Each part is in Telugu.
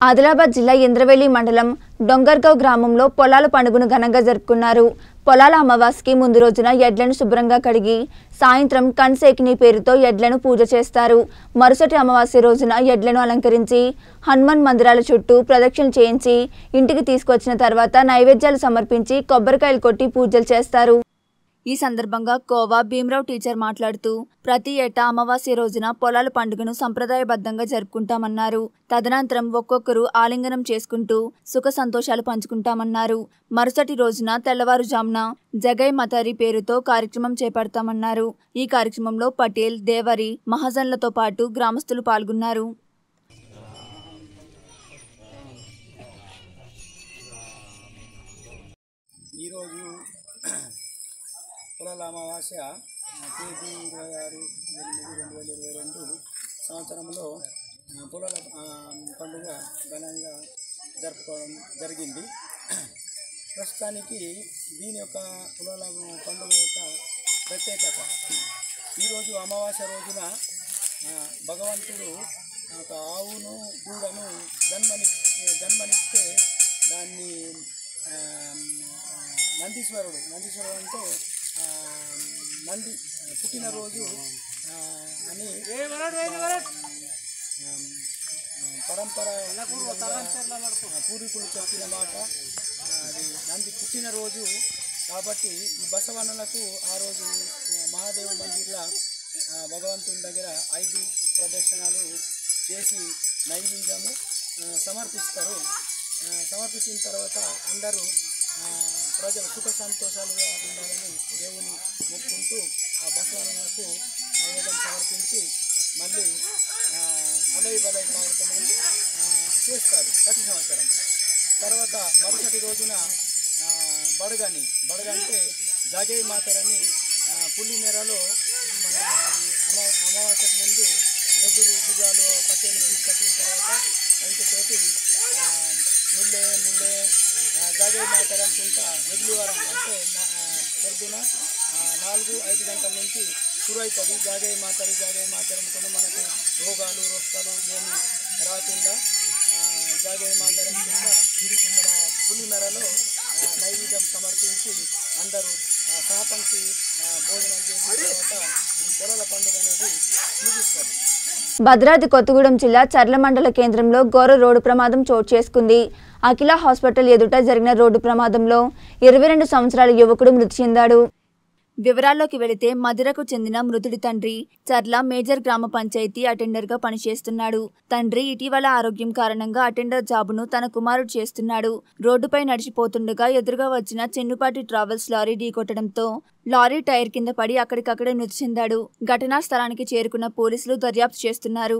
ఆదిలాబాద్ జిల్లా ఇంద్రవెల్లి మండలం డొంగర్గావ్ గ్రామంలో పొలాల పండుగను ఘనంగా జరుపుకున్నారు. పొలాల అమావాస్యకి ముందు రోజున ఎడ్లను శుభ్రంగా కడిగి సాయంత్రం కన్సేకిని పేరుతో ఎడ్లను పూజ చేస్తారు. మరుసటి అమావాస్య రోజున ఎడ్లను అలంకరించి హనుమాన్ మందిరాల చుట్టూ ప్రదక్షిణలు చేయించి ఇంటికి తీసుకొచ్చిన తర్వాత నైవేద్యాలు సమర్పించి కొబ్బరికాయలు కొట్టి పూజలు చేస్తారు. ఈ సందర్భంగా కోవా భీమరావు టీచర్ మాట్లాడుతూ ప్రతి ఏటా అమావాస్య రోజున పొలాల పండుగను సంప్రదాయబద్ధంగా జరుపుకుంటామన్నారు. తదనంతరం ఒక్కొక్కరు ఆలింగనం చేసుకుంటూ సుఖ సంతోషాలు పంచుకుంటామన్నారు. మరుసటి రోజున తెల్లవారుజామున జగయ్ మతారి పేరుతో కార్యక్రమం చేపడతామన్నారు. ఈ కార్యక్రమంలో పటేల్, దేవరి, మహాజన్లతో పాటు గ్రామస్తులు పాల్గొన్నారు. పొలాల అమావాస్య తేదీ 26/8/2022 సంవత్సరంలో పొలాల పండుగ ఘనంగా జరుపుకోవడం జరిగింది. ప్రస్తుతానికి దీని యొక్క పొలాల పండుగ యొక్క ప్రత్యేకత, ఈరోజు అమావాస్య రోజున భగవంతుడు ఒక ఆవును దూడను జన్మనిస్తే దాన్ని నందీశ్వరుడు అంటే నంది పుట్టినరోజు అని పరంపర పూర్వీకులు చెప్పిన మాట. అది నంది పుట్టినరోజు కాబట్టి ఈ బసవన్నలకు ఆ రోజు మహాదేవ మందిర్లో భగవంతుని దగ్గర 5 ప్రదర్శనలు చేసి నైవేద్యము సమర్పిస్తారు. సమర్పించిన తర్వాత అందరూ ప్రజలు సుఖ సంతోషాలుగా ఉండాలని దేవుని మొక్కుంటూ ఆ బసవన్నలకు నైవేద్యం సమర్పించి మళ్ళీ అలై బలై కార్యక్రమం చేస్తారు ప్రతి సంవత్సరం. తర్వాత మరుసటి రోజున బడగంటే జాగయ్య మాతరని పులిమేరలో మన అమావాస్యకు ముందు ఎదురు గుర్రాలు పట్టేలు తీసుకొచ్చిన తర్వాత వీటితోటి ముల్లే జాగయ్య మాతర అనుకుంటా ఎదులువారం అంటే పొద్దున 4-5 గంటల నుంచి షురు అవుతుంది. జాగయ్య మాతరి అనుకున్న మనకు రోగాలు రోస్తాలు ఏమి రాకుండా జాగయ్య మాతర అనుకుంటా ఇక్కడ పులిమెరలో నైవేద్యం సమర్పించి అందరూ సహపంక్తి భోజనం చేసిన తర్వాత ఈ పొలాల పండుగ అనేది ముగిస్తారు. భద్రాద్రి కొత్తగూడెం జిల్లా చర్ల మండల కేంద్రంలో ఘోర రోడ్డు ప్రమాదం చోటు చేసుకుంది. అఖిల హాస్పిటల్ ఎదుట జరిగిన రోడ్డు ప్రమాదంలో 22 సంవత్సరాల యువకుడు మృతి చెందాడు. వివరాల్లోకి వెళితే మదిరకు చెందిన మృతుడి తండ్రి చర్ల మేజర్ గ్రామ పంచాయతీ అటెండర్గా పనిచేస్తున్నాడు. తండ్రి ఇటీవల ఆరోగ్యం కారణంగా అటెండర్ జాబును తన కుమారుడు చేస్తున్నాడు. రోడ్డుపై నడిచిపోతుండగా ఎదురుగా వచ్చిన చెన్నుపాటి ట్రావెల్స్ లారీ ఢీకొట్టడంతో లారీ టైర్ కింద పడి అక్కడికక్కడే మృతి చెందాడు. ఘటనా స్థలానికి చేరుకున్న పోలీసులు దర్యాప్తు చేస్తున్నారు.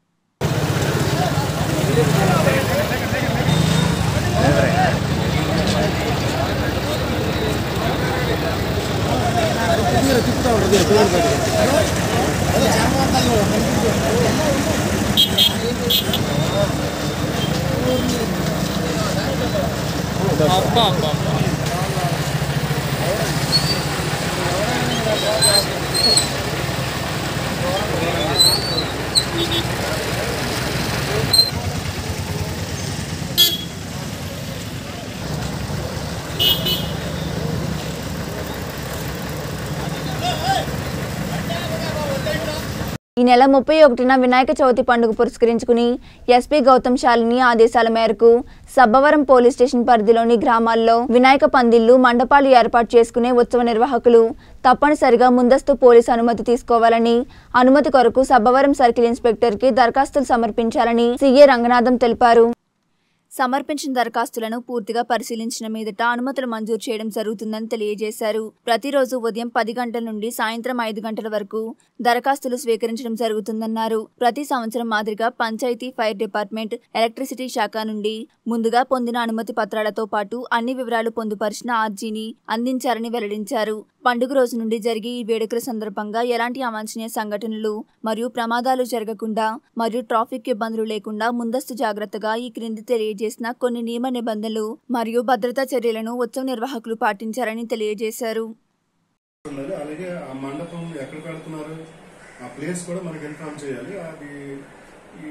ఈ నెల 31న వినాయక చవితి పండుగ పురస్కరించుకుని ఎస్పీ గౌతమ్ శాలిని ఆదేశాల మేరకు సబ్బవరం పోలీస్ స్టేషన్ పరిధిలోని గ్రామాల్లో వినాయక పందిళ్లు, మండపాలు ఏర్పాటు చేసుకునే ఉత్సవ నిర్వాహకులు తప్పనిసరిగా ముందస్తు పోలీసు అనుమతి తీసుకోవాలని, అనుమతి కొరకు సబ్బవరం సర్కిల్ ఇన్స్పెక్టర్కి దరఖాస్తులు సమర్పించాలని సీఏ రంగనాథం తెలిపారు. సమర్పించిన దరఖాస్తులను పూర్తిగా పరిశీలించిన మీదట అనుమతులు మంజూరు చేయడం జరుగుతుందని తెలియజేశారు. ప్రతిరోజు ఉదయం 10 గంటల నుండి సాయంత్రం 5 గంటల వరకు దరఖాస్తులు స్వీకరించడం జరుగుతుందన్నారు. ప్రతి సంవత్సరం మాదిరిగా పంచాయతీ, ఫైర్ డిపార్ట్మెంట్, ఎలక్ట్రిసిటీ శాఖ నుండి ముందుగా పొందిన అనుమతి పత్రాలతో పాటు అన్ని వివరాలు పొందుపరిచిన ఆర్జీని అందించారని వెల్లడించారు. పండుగ రోజు నుండి జరిగే ఈ వేడుకల సందర్భంగా ఎలాంటి అవాంఛనీయ సంఘటనలు మరియు ప్రమాదాలు జరగకుండా మరియు ట్రాఫిక్ ఇబ్బందులు లేకుండా ముందస్తు జాగ్రత్తగా ఈ క్రింది తెలియజేసిన కొన్ని నియమ నిబంధనలు మరియు భద్రతా చర్యలను ఉత్సవ నిర్వాహకులు పాటించారని తెలియజేశారు. అలాగే ఆ మండపం ఎక్కడ కడుతున్నారు ఆ ప్లేస్ కూడా మనకి ఇన్ఫార్మ్ చేయాలి. అది ఈ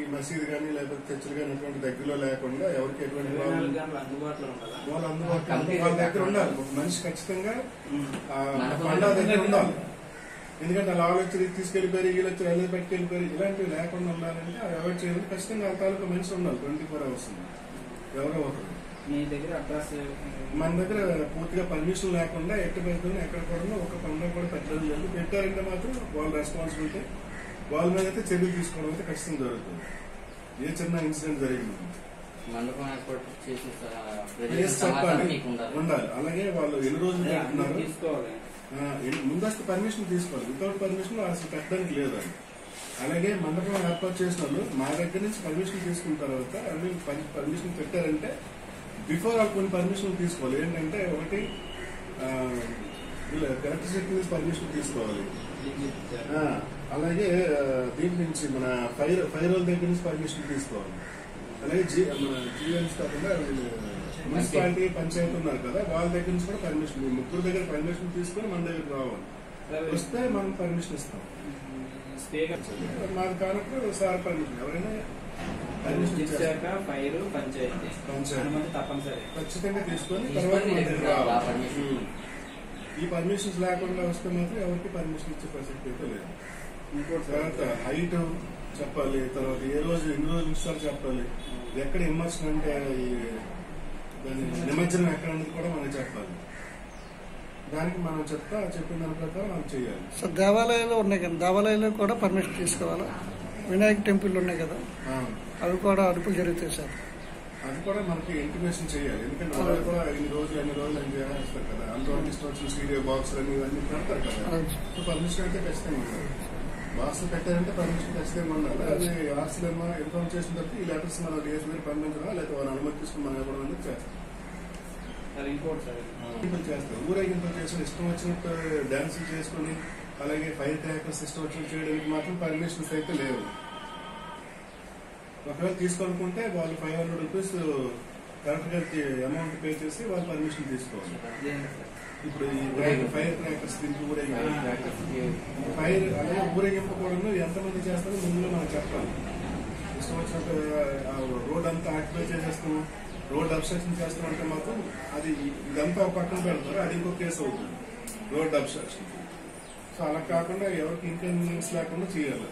మసీదు కానీ లేకపోతే చర్చిలు కానీ ఎటువంటి దగ్గరలో లేకుండా ఎవరికి ఎటువంటి వాళ్ళు అందుబాటులో వాళ్ళ దగ్గర ఉండాలి. ఒక మనిషి ఖచ్చితంగా పండుగ దగ్గర ఉండాలి. ఎందుకంటే అలా ఆలోచన తీసుకెళ్లిపోయి వీళ్ళొచ్చి వెళ్ళి పెట్టుకెళ్ళిపోయి ఇలాంటివి లేకుండా ఉండాలంటే అది అవాయిడ్ చేయాలి. ఖచ్చితంగా వాళ్ళ తాలూకా మనిషి ఉండాలి 24 hours. ఎవరో ఒకరు మన దగ్గర పూర్తిగా పర్మిషన్ లేకుండా ఎట్టి పెడుతున్నా ఎక్కడ కూడా ఒక పండుగ కూడా పెట్టడం లేదు. పెట్టారంటే మాత్రం వాళ్ళ రెస్పాన్సిబిలిటీ, వాళ్ళ మీద అయితే చర్యలు తీసుకోవడం అయితే ఖచ్చితంగా జరుగుతుంది. ఏ చిన్న ఇన్సిడెంట్ జరిగింది చెప్పాలి ఉండాలి. అలాగే వాళ్ళు ఎన్ని రోజులు పెడుతున్నారు ముందస్తు పర్మిషన్ తీసుకోవాలి. వితౌట్ పర్మిషన్ అసలు పెట్టడానికి లేదు. అలాగే మండపం ఏర్పాటు చేసిన వాళ్ళు మా దగ్గర నుంచి పర్మిషన్ తీసుకున్న తర్వాత అన్ని పర్మిషన్ పెట్టారంటే బిఫోర్ వాళ్ళు కొన్ని పర్మిషన్ తీసుకోవాలి. ఏంటంటే ఒకటి ఎలక్ట్రిసిటీ నుంచి పర్మిషన్ తీసుకోవాలి. అలాగే దీని నుంచి మన ఫైర్ వాళ్ళ దగ్గర నుంచి పర్మిషన్ తీసుకోవాలి. అలాగే మన జీవన్స్ కాకుండా మున్సిపాలిటీ పంచాయతీ ఉన్నారు కదా వాళ్ళ దగ్గర నుంచి కూడా పర్మిషన్, ముగ్గురు దగ్గర పర్మిషన్ తీసుకొని మన దగ్గర రావాలి. వస్తే మనం పర్మిషన్ ఇస్తాం. మాది కానప్పుడు సార్ పర్మిషన్ ఎవరైనా పర్మిషన్ ఖచ్చితంగా తీసుకొని తర్వాత మన దగ్గర రావాలి. ఈ పర్మిషన్స్ లేకుండా వస్తే మాత్రం ఎవరికి పర్మిషన్ ఇచ్చే పరిస్థితి అయితే లేదు. తర్వాత హైట్ చెప్పాలి, తర్వాత ఏ రోజు ఎన్ని రోజులు ఇస్తారు చెప్పాలి, ఎక్కడ ఇమ్మర్షన్ అంటే దాని నిమజ్జనం ఎక్కడ అనేది కూడా మనం చెప్పాలి. దానికి మనం చెప్పిన దాని ప్రకారం మనం చేయాలి. సో దేవాలయాలు ఉన్నాయి కదా, దేవాలయాలు కూడా పర్మిషన్ తీసుకోవాలా? వినాయక టెంపుల్ ఉన్నాయి కదా అవి కూడా అదుపులు జరుగుతాయి సార్. అది కూడా మనకి ఇంటిమేషన్ చేయాలి. ఎందుకంటే వాళ్ళు కూడా ఎన్ని రోజులు అని చేస్తారు కదా, అంతవరకు ఇష్టం వచ్చిన స్టీరియో బాక్స్ అని ఇవన్నీ పెడతారు కదా. పర్మిషన్ అయితే ఖచ్చితంగా ఉండాలి. బాక్స్ పెట్టారంటే పర్మిషన్ ఖచ్చితంగా ఉండాలి. అది ఆర్సీలు ఇన్ఫార్మ్ చేసిన తర్వాత ఈ లెటర్స్ మనం డిఎస్ మీద పంపించడం లేకపోతే వాళ్ళ అనుమతి తీసుకుని మనం ఇవ్వడం అనేది చేస్తాం. చేస్తారు ఊరేగింపులు చేసుకుని ఇష్టం వచ్చినట్టు డాన్సులు చేసుకుని అలాగే ఫైర్ క్రాకర్స్ ఇష్టం వచ్చినట్టు చేయడానికి మాత్రం పర్మిషన్స్ అయితే లేవు. ఒకవేళ తీసుకోనుకుంటే వాళ్ళు 500 రూపీస్ కరెక్ట్ గారికి అమౌంట్ పే చేసి వాళ్ళు పర్మిషన్ తీసుకోవాలి. ఇప్పుడు ఈ ఫైర్ క్రాకర్స్ దీనికి ఫైర్ అలాగే ఊరేగింపు కూడా ఎంతమంది చేస్తారో ముందులో మనం చెప్పాలి. ఇష్టం వచ్చినట్టు రోడ్ అంతా ఆక్యుపై చేసేస్తాము, రోడ్ అబ్స్ట్రక్షన్ చేస్తాం అంటే మాత్రం అది ఇదంతా ఒక పక్కన పెడతారు, అది ఇంకో కేసు అవుతుంది రోడ్ అబ్స్ట్రక్షన్. సో అలా కాకుండా ఎవరికి ఇన్కన్వీనియన్స్ లేకుండా చేయాలి.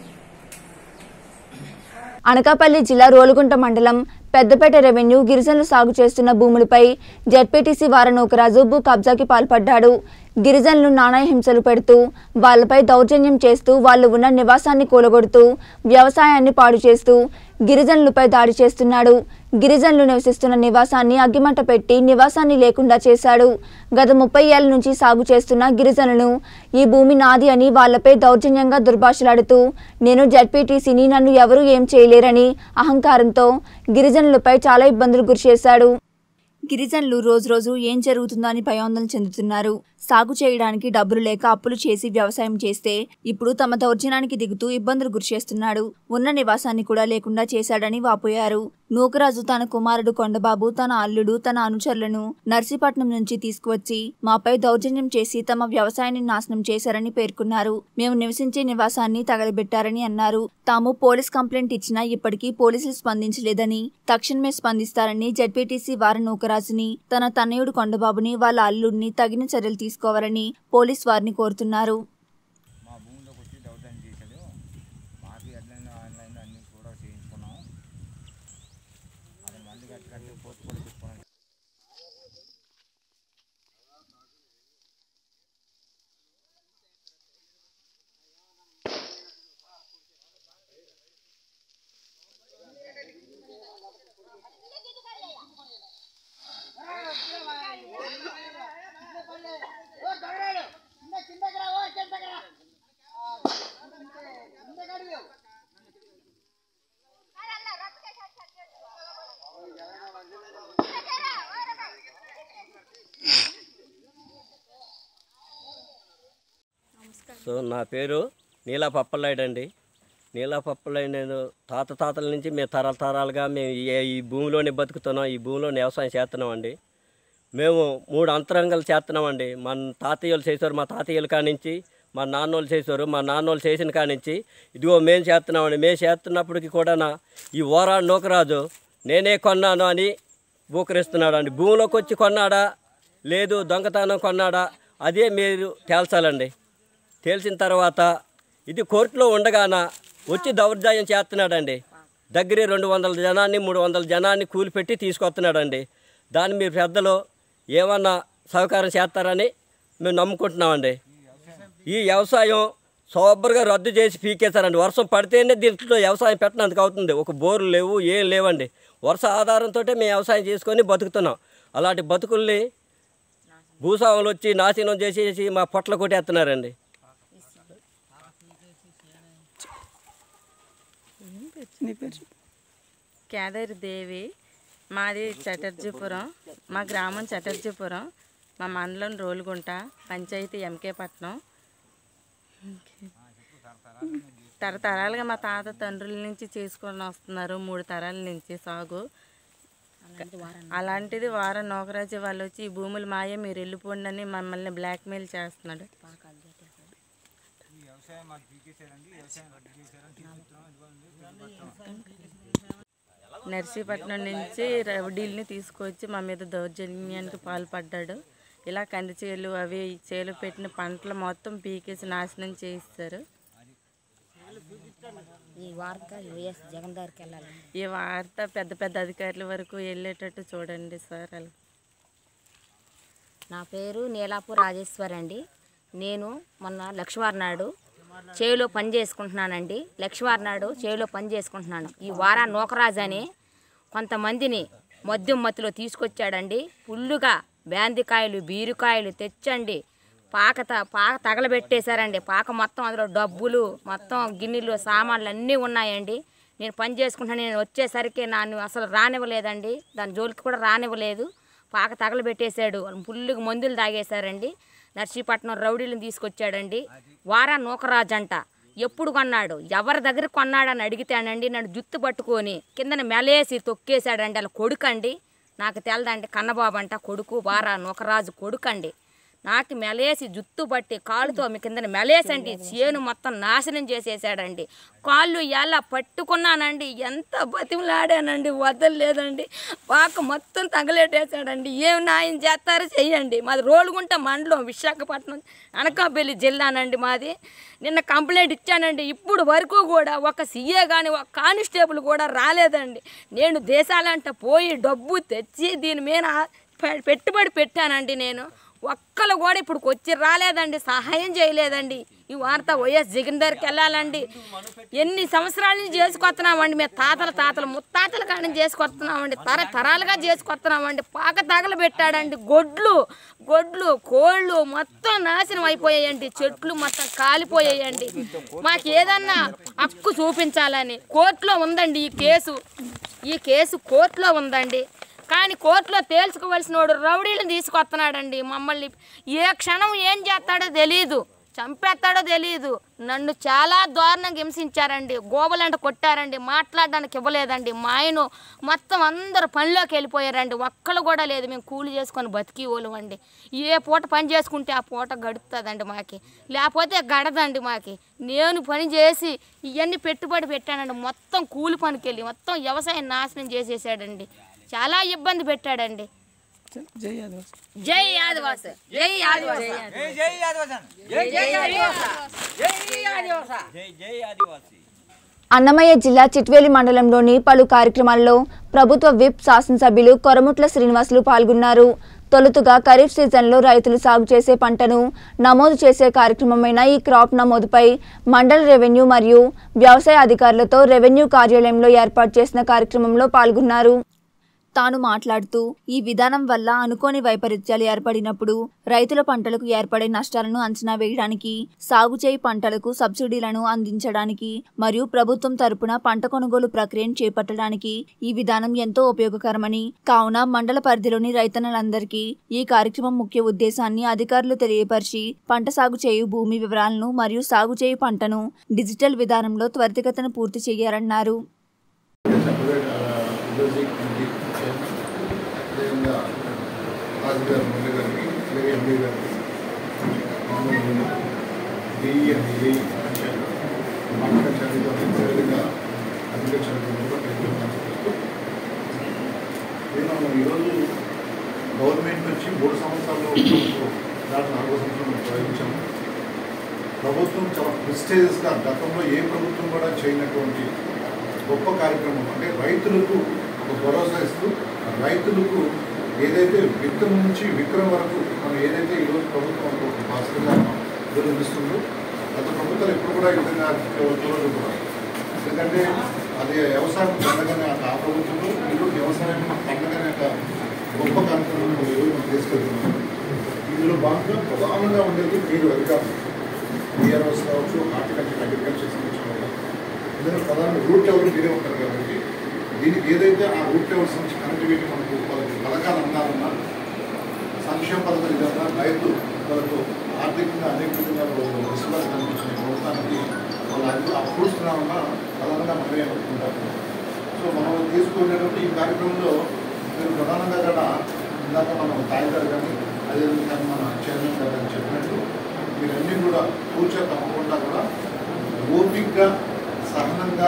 అనకాపల్లి జిల్లా రోలుగుంట మండలం పెద్దపేట రెవెన్యూ గిరిజనులు సాగు చేస్తున్న భూములపై జెడ్పీటీసీ వారనోకరాజు భూ కబ్జాకి పాల్పడ్డాడు. గిరిజనులు నానా హింసలు పెడుతూ వాళ్లపై దౌర్జన్యం చేస్తూ వాళ్లు ఉన్న నివాసాన్ని కూలగొడుతూ వ్యవసాయాన్ని పాడు చేస్తూ గిరిజనులపై దాడి చేస్తున్నాడు. గిరిజనులు నివసిస్తున్న నివాసాన్ని అగ్గిమంట పెట్టి నివాసాన్ని లేకుండా చేశాడు. గత 30 ఏళ్ల నుంచి సాగు చేస్తున్న గిరిజనులు ఈ భూమి నాది అని వాళ్లపై దౌర్జన్యంగా దుర్భాషలాడుతూ నేను జెడ్పీటీసీని, నన్ను ఎవరూ ఏం చేయలేరని అహంకారంతో గిరిజనులపై చాలా ఇబ్బందులు గురిచేశాడు. గిరిజనులు రోజు ఏం జరుగుతుందో అని భయాందోళన చెందుతున్నారు. సాగు చేయడానికి డబ్బులు లేక అప్పులు చేసి వ్యవసాయం చేస్తే ఇప్పుడు తమ దౌర్జన్యానికి దిగుతూ ఇబ్బందులు గురిచేస్తున్నాడు. ఉన్న నివాసాన్ని కూడా లేకుండా చేశాడని వాపోయారు. నూకరాజు తన కుమారుడు కొండబాబు, తన అల్లుడు, తన అనుచరులను నర్సీపట్నం నుంచి తీసుకువచ్చి మాపై దౌర్జన్యం చేసి తమ వ్యవసాయాన్ని నాశనం చేశారని పేర్కొన్నారు. మేము నివసించే నివాసాన్ని తగలబెట్టారని అన్నారు. తాము పోలీస్ కంప్లైంట్ ఇచ్చినా ఇప్పటికీ పోలీసులు స్పందించలేదని, తక్షణమే స్పందిస్తారని జెడ్పీటీసీ వారనోకరాజుని, తన తనయుడు కొండబాబుని, వాళ్ళ అల్లుడిని తగిన చర్యలు తీసుకోవాలని పోలీస్ వారిని కోరుతున్నారు. సో నా పేరు నీలా పప్పలనాయుడు అండి. నీలా పప్పలనాయుడు నేను తాతల నుంచి మేము తరాలుగా మేము ఈ భూమిలోనే బతుకుతున్నాం, ఈ భూమిలోనే వ్యవసాయం చేస్తున్నామండి. మేము 3 అంతరంగాలు చేస్తున్నామండి. మన తాతయ్యలు చేశారు, మా తాతయ్యల కాడి నుంచి మా నాన్నోళ్ళు చేశారు. మా నాన్నోళ్ళు చేసిన కానించి ఇదిగో మేము చేస్తున్నామని మేము చేస్తున్నప్పటికీ కూడా ఈ ఓరా నూకరాజు నేనే కొన్నాను అని బూకరిస్తున్నాడు అండి. భూమిలోకి వచ్చి కొన్నాడా లేదు దొంగతనం కొన్నాడా అదే మీరు తేల్చాలండి. తేల్చిన తర్వాత ఇది కోర్టులో ఉండగాన వచ్చి దౌర్జన్యం చేస్తున్నాడండి. దగ్గరే 200 జనాన్ని 300 జనాన్ని కూలిపెట్టి తీసుకొస్తున్నాడండి. దాన్ని మీరు పెద్దలు ఏమన్నా సహకారం చేస్తారని మేము నమ్ముకుంటున్నామండి. ఈ వ్యవసాయం సూపర్గా రద్దు చేసి పీకేశారండి. వర్షం పడితేనే దీంట్లో వ్యవసాయం పెట్టినందుకు అవుతుంది. ఒక బోర్లు లేవు ఏం లేవండి. వర్ష ఆధారంతో మేము వ్యవసాయం చేసుకొని బతుకుతున్నాం. అలాంటి బతుకుల్ని భూస్వాములు వచ్చి నాశనం చేసేసి మా పొట్ల కొట్టేస్తున్నారండి. కేదారి దేవి, మాది చటర్జీపురం, మా గ్రామం చటర్జీపురం, మా మండలం రోలుగుంట, పంచాయతీ ఎంకే పట్నం. తరతరాలుగా మా తాత తండ్రుల నుంచి చేసుకొని వస్తున్నారు. 3 తరాల నుంచి సాగు. అలాంటిది వారం నోకరాజు వాళ్ళు వచ్చి ఈ భూములు మాయ మీరు వెళ్ళిపోండి అని మమ్మల్ని బ్లాక్మెయిల్ చేస్తున్నాడు. నర్సీపట్నం నుంచి రౌడీల్ని తీసుకొచ్చి మా మీద దౌర్జన్యానికి పాల్పడ్డాడు. ఇలా కంది చేలు అవి చేలు పెట్టిన పంటలు మొత్తం పీకేసి నాశనం చేయిస్తారు. ఈ వార్త పెద్ద పెద్ద అధికారుల వరకు వెళ్ళేటట్టు చూడండి సార్. నా పేరు నీలాపు రాజేశ్వర్ అండి. నేను మొన్న లక్షవారం నాడు చేలో పని చేసుకుంటున్నానండి. లక్షవారం నాడు చేలో పని చేసుకుంటున్నాను. ఈ వారా నూకరాజు అని కొంతమందిని మద్యం మత్తులో తీసుకొచ్చాడండి. ఫుల్లుగా బ్యాందికాయలు బీరుకాయలు తెచ్చండి పాక తగలబెట్టేశారండి. పాక మొత్తం అందులో డబ్బులు మొత్తం గిన్నెలు సామాన్లు అన్నీ ఉన్నాయండి. నేను పని చేసుకుంటున్నాను. నేను వచ్చేసరికి నన్ను అసలు రానివ్వలేదండి. దాని జోలికి కూడా రానివ్వలేదు. పాక తగలబెట్టేశాడు. ఫుల్లుగా మందులు తాగేశారండి. నర్సీపట్నం రౌడీలను తీసుకొచ్చాడండి. వారా నూకరాజు అంట. ఎప్పుడు కొన్నాడు ఎవరి దగ్గర కొన్నాడని అడిగితేనండి నన్ను జుత్తు పట్టుకొని కిందన మెలేసి తొక్కేశాడండి. అలా కొడుకండి. నాకు తెలదండి. కన్నబాబు అంట కొడుకు. వారా నూకరాజు కొడుకండి. నాకు మెలేసి జుత్తు పట్టి కాలుతో మీ కింద మెలేసండి చేను మొత్తం నాశనం చేసేసాడండి. కాళ్ళు ఎలా పట్టుకున్నానండి. ఎంత బతిమలాడానండి. వదలలేదండి. పాక మొత్తం తగలేటేసాడండి. ఏం న్యాయం చేస్తారో చెయ్యండి. మాది రోలుగుంట మండలం, విశాఖపట్నం, అనకాపల్లి జిల్లానండి మాది. నిన్న కంప్లైంట్ ఇచ్చానండి. ఇప్పుడు వరకు కూడా ఒక సీఏ కానీ ఒక కానిస్టేబుల్ కూడా రాలేదండి. నేను దేశాలంట పోయి డబ్బు తెచ్చి దీని మీద పెట్టుబడి పెట్టానండి. నేను ఒక్కళ్ళు కూడా ఇప్పుడు వచ్చి రాలేదండి. సహాయం చేయలేదండి. ఈ వార్త వైఎస్ జగన్ దగ్గరికి వెళ్ళాలండి. ఎన్ని సంవత్సరాల నుంచి చేసుకొస్తున్నామండి. మేము తాతలు ముత్తాతల కాడ చేసుకొస్తున్నామండి. తరాలుగా చేసుకొస్తున్నామండి. పాక తగలు పెట్టాడండి. గొడ్లు కోళ్ళు మొత్తం నాశనం అయిపోయాయండి. చెట్లు మొత్తం కాలిపోయాయండి. మాకు ఏదన్నా హక్కు చూపించాలని కోర్టులో ఉందండి. ఈ కేసు కోర్టులో ఉందండి. కానీ కోర్టులో తేల్చుకోవలసిన వాడు రౌడీలను తీసుకొస్తున్నాడండి. మమ్మల్ని ఏ క్షణం ఏం చేస్తాడో తెలియదు. చంపేస్తాడో తెలియదు. నన్ను చాలా దారుణంగా హింసించారండి. గోబలంట కొట్టారండి. మాట్లాడడానికి ఇవ్వలేదండి. మా ఆయన మొత్తం అందరూ పనిలోకి వెళ్ళిపోయారండి. ఒక్కళ్ళు కూడా లేదు. మేము కూలి చేసుకొని బతికి వాళ్ళమండి. ఏ పూట పని చేసుకుంటే ఆ పూట గడుపుతుందండి మాకి. లేకపోతే గడదండి మాకి. నేను పని చేసి ఇవన్నీ పెట్టుబడి పెట్టానండి. మొత్తం కూలి పనికి వెళ్ళి మొత్తం వ్యవసాయం నాశనం చేసేసాడండి. చాలా ఇబ్బంది పెట్టాడండి. జై ఆదివాసి. అన్నమయ్య జిల్లా చిట్వేలి మండలంలోని పలు కార్యక్రమాల్లో ప్రభుత్వ విప్ శాసనసభ్యులు కొరముట్ల శ్రీనివాసులు పాల్గొన్నారు. తొలుతగా ఖరీఫ్ సీజన్లో రైతులు సాగు చేసే పంటను నమోదు చేసే కార్యక్రమమైన ఈ క్రాప్ నమోదుపై మండల రెవెన్యూ మరియు వ్యవసాయ అధికారులతో రెవెన్యూ కార్యాలయంలో ఏర్పాటు చేసిన కార్యక్రమంలో పాల్గొన్నారు. తాను మాట్లాడుతూ ఈ విధానం వల్ల అనుకోని వైపరీత్యాలు ఏర్పడినప్పుడు రైతుల పంటలకు ఏర్పడే నష్టాలను అంచనా వేయడానికి, సాగు చేయి పంటలకు సబ్సిడీలను అందించడానికి మరియు ప్రభుత్వం తరపున పంట కొనుగోలు ప్రక్రియను చేపట్టడానికి ఈ విధానం ఎంతో ఉపయోగకరమని, కావున మండల పరిధిలోని రైతన్నలందరికీ ఈ కార్యక్రమం ముఖ్య ఉద్దేశాన్ని అధికారులు తెలియపరిచి పంట సాగు చేయు భూమి వివరాలను మరియు సాగు చేయు పంటను డిజిటల్ విధానంలో త్వరితగతిన పూర్తి చేయాలన్నారు. ఏఈ అని ఏఈ పంటల చర్యలు అదేవిధంగా అధిక చర్యలు కూడా తెలియజేస్తూ నేను ఈరోజు గవర్నమెంట్ నుంచి 3 సంవత్సరాల్లో దాటి 4 సంవత్సరాలు ప్రయోగించాము. ప్రభుత్వం చాలా ప్రెస్టేజియస్గా గతంలో ఏ ప్రభుత్వం కూడా చేయనటువంటి గొప్ప కార్యక్రమం. అంటే రైతులకు ఒక భరోసా ఇస్తూ రైతులకు ఏదైతే విత్తనం నుంచి విక్రయం వరకు మనం ఏదైతే ఈరోజు ప్రభుత్వం ఒక భాస్కర్గా ఈరోజు నిలుస్తుందో గత ప్రభుత్వాలు ఎప్పుడు కూడా ఈ విధంగా చూడదు కూడా. ఎందుకంటే అది వ్యవసాయం పండగనే ఆ ప్రభుత్వంలో ఈరోజు వ్యవసాయం పండగనే గొప్ప కార్యక్రమం ఈరోజు మనం తీసుకెళ్తున్నాం. ఇందులో భాగంగా ప్రధానంగా ఉండేది మీరు అధికారులు బీఆర్ఓస్ కావచ్చు, హార్టికల్చర్ అగ్రికల్చర్ సంబంధించిన ఇందులో ప్రధానంగా రూట్ లెవెల్ మీరే ఉంటారు కాబట్టి దీనికి ఏదైతే ఆ రూట్ లెవెల్ సంబంధించి కనెక్టివిటీ మనకు పథకాలు అందాలన్నా సంక్షేమ పథకాలు ఇదన్నా రైతు వాళ్ళకు ఆర్థికంగా అనేక విధంగా విశ్వాసం కనిపించిన ప్రభుత్వానికి వాళ్ళు అప్పుడుస్తున్నామన్నా ప్రధానంగా మనమే అనుకుంటారు. సో మనం తీసుకునేటప్పుడు ఈ కార్యక్రమంలో మీరు ప్రధానంగా కూడా ఇందాక మనం తాయిదారు కానీ అదేవిధంగా మన చైర్మన్ గారు అని చెప్పినట్టు మీరన్నీ కూడా కూర్చో తప్పకుండా కూడా ఓపికగా సహనంగా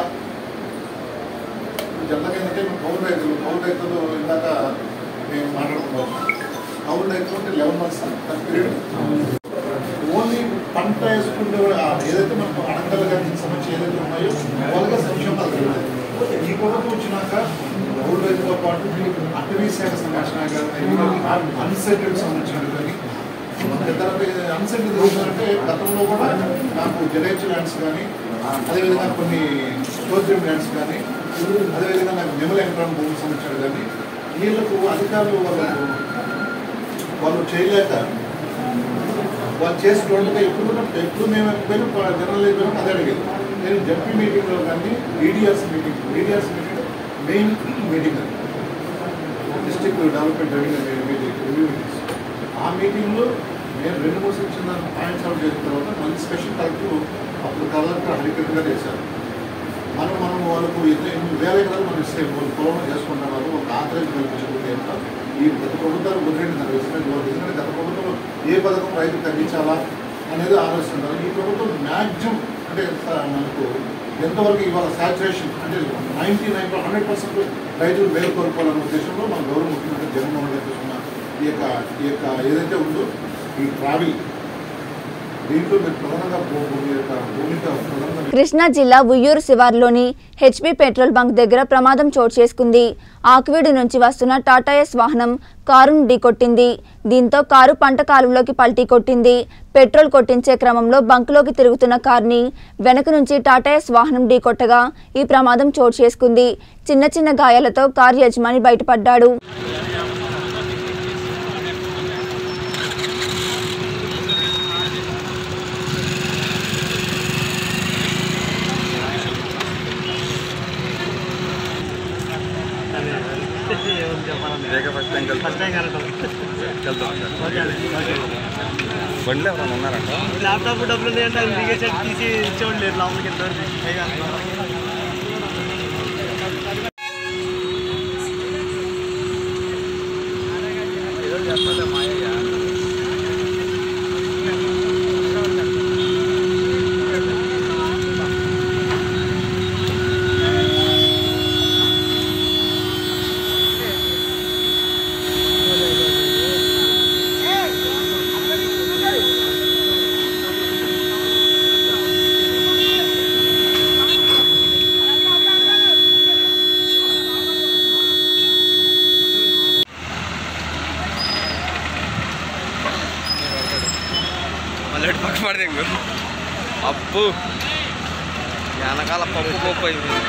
జనరల్గా ఏంటంటే కౌలు రైతులు ఇందాక మేము మాట్లాడుకోవచ్చు. కౌలు రైతులు అంటే 11 months పీరియడ్ ఓన్లీ పంట వేసుకుంటే ఏదైతే మనకు అడంగలు కానీ సమస్య ఏదైతే ఉన్నాయో వాళ్ళగా సంక్షేమ పథకాలు ఈ ప్రభుత్వం వచ్చినాక కౌలు రైతులతో పాటు అటవీ శాఖ సంరక్షణ కానీ అన్సెటిల్డ్ సంరక్షణ కానీ అన్సెటిల్డ్ అంటే గతంలో కూడా నాకు జరేజ్ ల్యాండ్స్ కానీ అదేవిధంగా కొన్ని స్టోర్జియం ల్యాండ్స్ కానీ అదేవిధంగా నాకు నెమల యంత్రం భూమి సంరక్షణ కానీ వీళ్ళకు అధికారులు వాళ్ళు చేయలేక వాళ్ళు చేసుకోవడానికి ఎప్పుడు మేము పోయిన జనరల్ అయిపోయినా అదే అడిగేది. నేను జడ్పీ మీటింగ్లో కానీ ఈడీఆర్స్ మీటింగ్ మెయిన్ మీటింగ్ అది డిస్ట్రిక్ట్ డెవలప్మెంట్ రివ్యూ మీటింగ్స్. ఆ మీటింగ్లో నేను 2-3 సెక్షన్ల పాయింట్స్ అవుట్ చేసిన తర్వాత మళ్ళీ స్పెషల్ కలెక్టర్ అప్పుడు కలెక్టర్ హరికట్గా చేశారు. మనం వాళ్ళకు 8,000 ఎకరాలు మనం ఇస్తే వాళ్ళు పొలం చేసుకుంటున్నారు ఒక ఆంతరిక కల్పించకపోతే ఈ గత ప్రభుత్వాలు వదిలేంటున్నారు. ఎందుకంటే గత ప్రభుత్వంలో ఏ పథకం రైతు తగ్గించాలా అనేది ఆలోచిస్తున్నారు. ఈ ప్రభుత్వం మ్యాక్సిమం అంటే మనకు ఎంతవరకు ఇవాళ సాచురేషన్ అంటే 99% రైతులు మేలు కోరుకోవాలనే ఉద్దేశంలో మన గౌరవ ముఖ్యమంత్రి జగన్మోహన్ రెడ్డి తీసుకున్న ఈ యొక్క ఏదైతే ఉందో ఈ ట్రావెల్ దీంట్లో మీరు ప్రధానంగా భూమిక కృష్ణా జిల్లా ఉయ్యూరు శివార్లోని హెచ్పీ పెట్రోల్ బంక్ దగ్గర ప్రమాదం చోటు చేసుకుంది. ఆకువీడు నుంచి వస్తున్న టాటాఎస్ వాహనం కారును ఢీకొట్టింది. దీంతో కారు పంట కాలువలోకి పల్టీ కొట్టింది. పెట్రోల్ కొట్టించే క్రమంలో బంకులోకి తిరుగుతున్న కారుని వెనక నుంచి టాటాఎస్ వాహనం ఢీకొట్టగా ఈ ప్రమాదం చోటు చేసుకుంది. చిన్న గాయాలతో కారు యజమాని బయటపడ్డాడు. బండిలో ఎవరైనా ఉన్నారంట ల్యాప్టాప్ డబ్బులు ఉన్నాయంటే అది దిగేసి తీసి ఇచ్చేవాళ్ళు లేదు లోపలికి ఏదో చెప్పాలి మాయగా ఆల్రెడీ పక్క పడితే అప్పు వెనకాల పప్పు అయిపోయింది.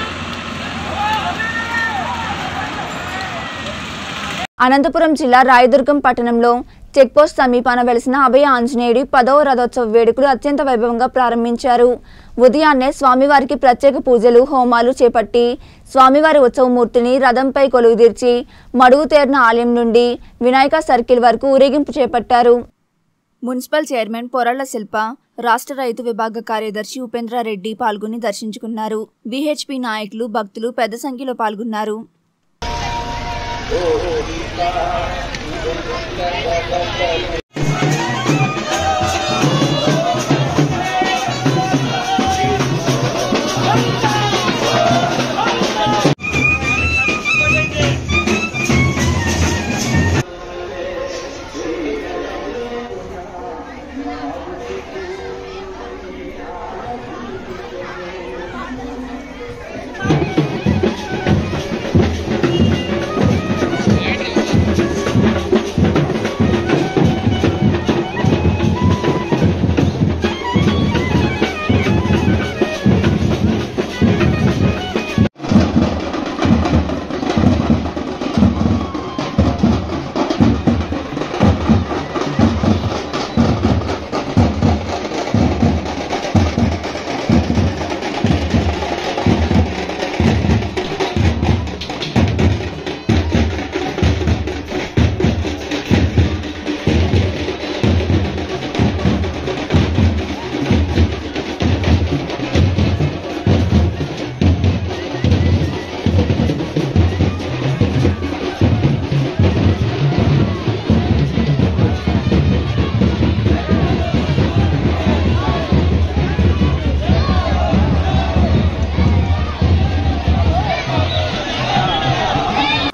అనంతపురం జిల్లా రాయదుర్గం పట్టణంలో చెక్పోస్ట్ సమీపాన వెలిసిన అభయ ఆంజనేయుడి 10వ రథోత్సవ వేడుకలు అత్యంత వైభవంగా ప్రారంభించారు. ఉదయాన్నే స్వామివారికి ప్రత్యేక పూజలు హోమాలు చేపట్టి స్వామివారి ఉత్సవమూర్తిని రథంపై కొలువుదీర్చి మడుగుతేర్న ఆలయం నుండి వినాయక సర్కిల్ వరకు ఊరేగింపు చేపట్టారు. మున్సిపల్ చైర్మన్ పొరళ్ల శిల్ప, రాష్ట్ర రైతు విభాగ కార్యదర్శి ఉపేంద్రారెడ్డి పాల్గొని దర్శించుకున్నారు. విహెచ్పి నాయకులు, భక్తులు పెద్ద సంఖ్యలో పాల్గొన్నారు.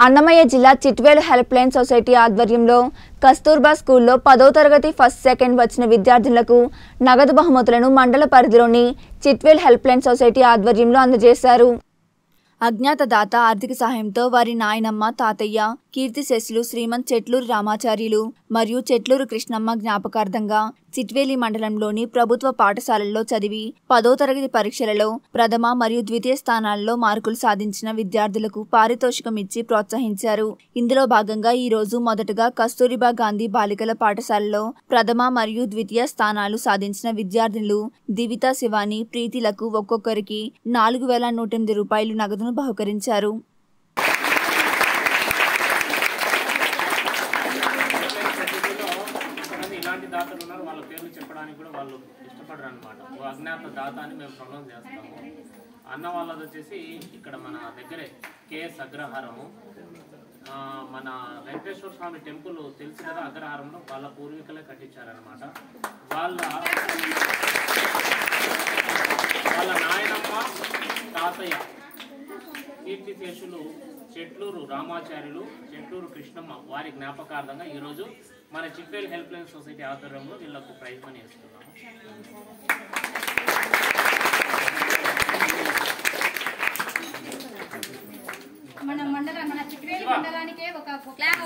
అన్నమయ్య జిల్లా చిట్వేల్ హెల్ప్ లైన్ సొసైటీ ఆధ్వర్యంలో కస్తూర్బా స్కూల్లో 10వ తరగతి ఫస్ట్ సెకండ్ వచ్చిన విద్యార్థులకు నగదు బహుమతులను మండల పరిధిలోని చిట్వేల్ హెల్ప్ లైన్ సొసైటీ ఆధ్వర్యంలో అందజేశారు. అజ్ఞాత దాత ఆర్థిక సహాయంతో వారి నాయనమ్మ తాతయ్య కీర్తిశేషులు శ్రీమంత్ చెట్లూరు రామాచార్యులు మరియు చెట్లూరు కృష్ణమ్మ జ్ఞాపకార్థంగా చిట్వేలి మండలంలోని ప్రభుత్వ పాఠశాలల్లో చదివి 10వ తరగతి పరీక్షలలో ప్రథమ మరియు ద్వితీయ స్థానాల్లో మార్కులు సాధించిన విద్యార్థులకు పారితోషికం ఇచ్చి ప్రోత్సహించారు. ఇందులో భాగంగా ఈ రోజు మొదటగా కస్తూరిబా గాంధీ బాలికల పాఠశాలలో ప్రథమ మరియు ద్వితీయ స్థానాలు సాధించిన విద్యార్థులు దివిత శివాని ప్రీతిలకు ఒక్కొక్కరికి 4108 రూపాయలు నగదును బహుకరించారు. ఇలాంటి దాతలు ఉన్నారు, వాళ్ళ పేర్లు చెప్పడానికి కూడా వాళ్ళు ఇష్టపడరు అనమాట. అజ్ఞాత దాత అని మేము ప్రమోట్ చేస్తాము. అన్న వాళ్ళది వచ్చేసి ఇక్కడ మన దగ్గరే కేఎస్ అగ్రహారము, మన వెంకటేశ్వర స్వామి టెంపుల్ తెలుసు కదా, అగ్రహారంలో వాళ్ళ పూర్వీకులే కట్టించారనమాట. వాళ్ళ నాయనమ్మ తాతయ్య కీర్తిశేషులు చెట్లూరు రామాచార్యులు చెట్లూరు కృష్ణమ్మ వారి జ్ఞాపకార్థంగా ఈరోజు మన చిట్వేల్ హెల్ప్ లైన్ సొసైటీ ఆధ్వర్యంలో వీళ్ళకు ప్రైజ్ మనీ ఇస్తున్నాము. మన చిట్వేల్ మండలానికే ఒక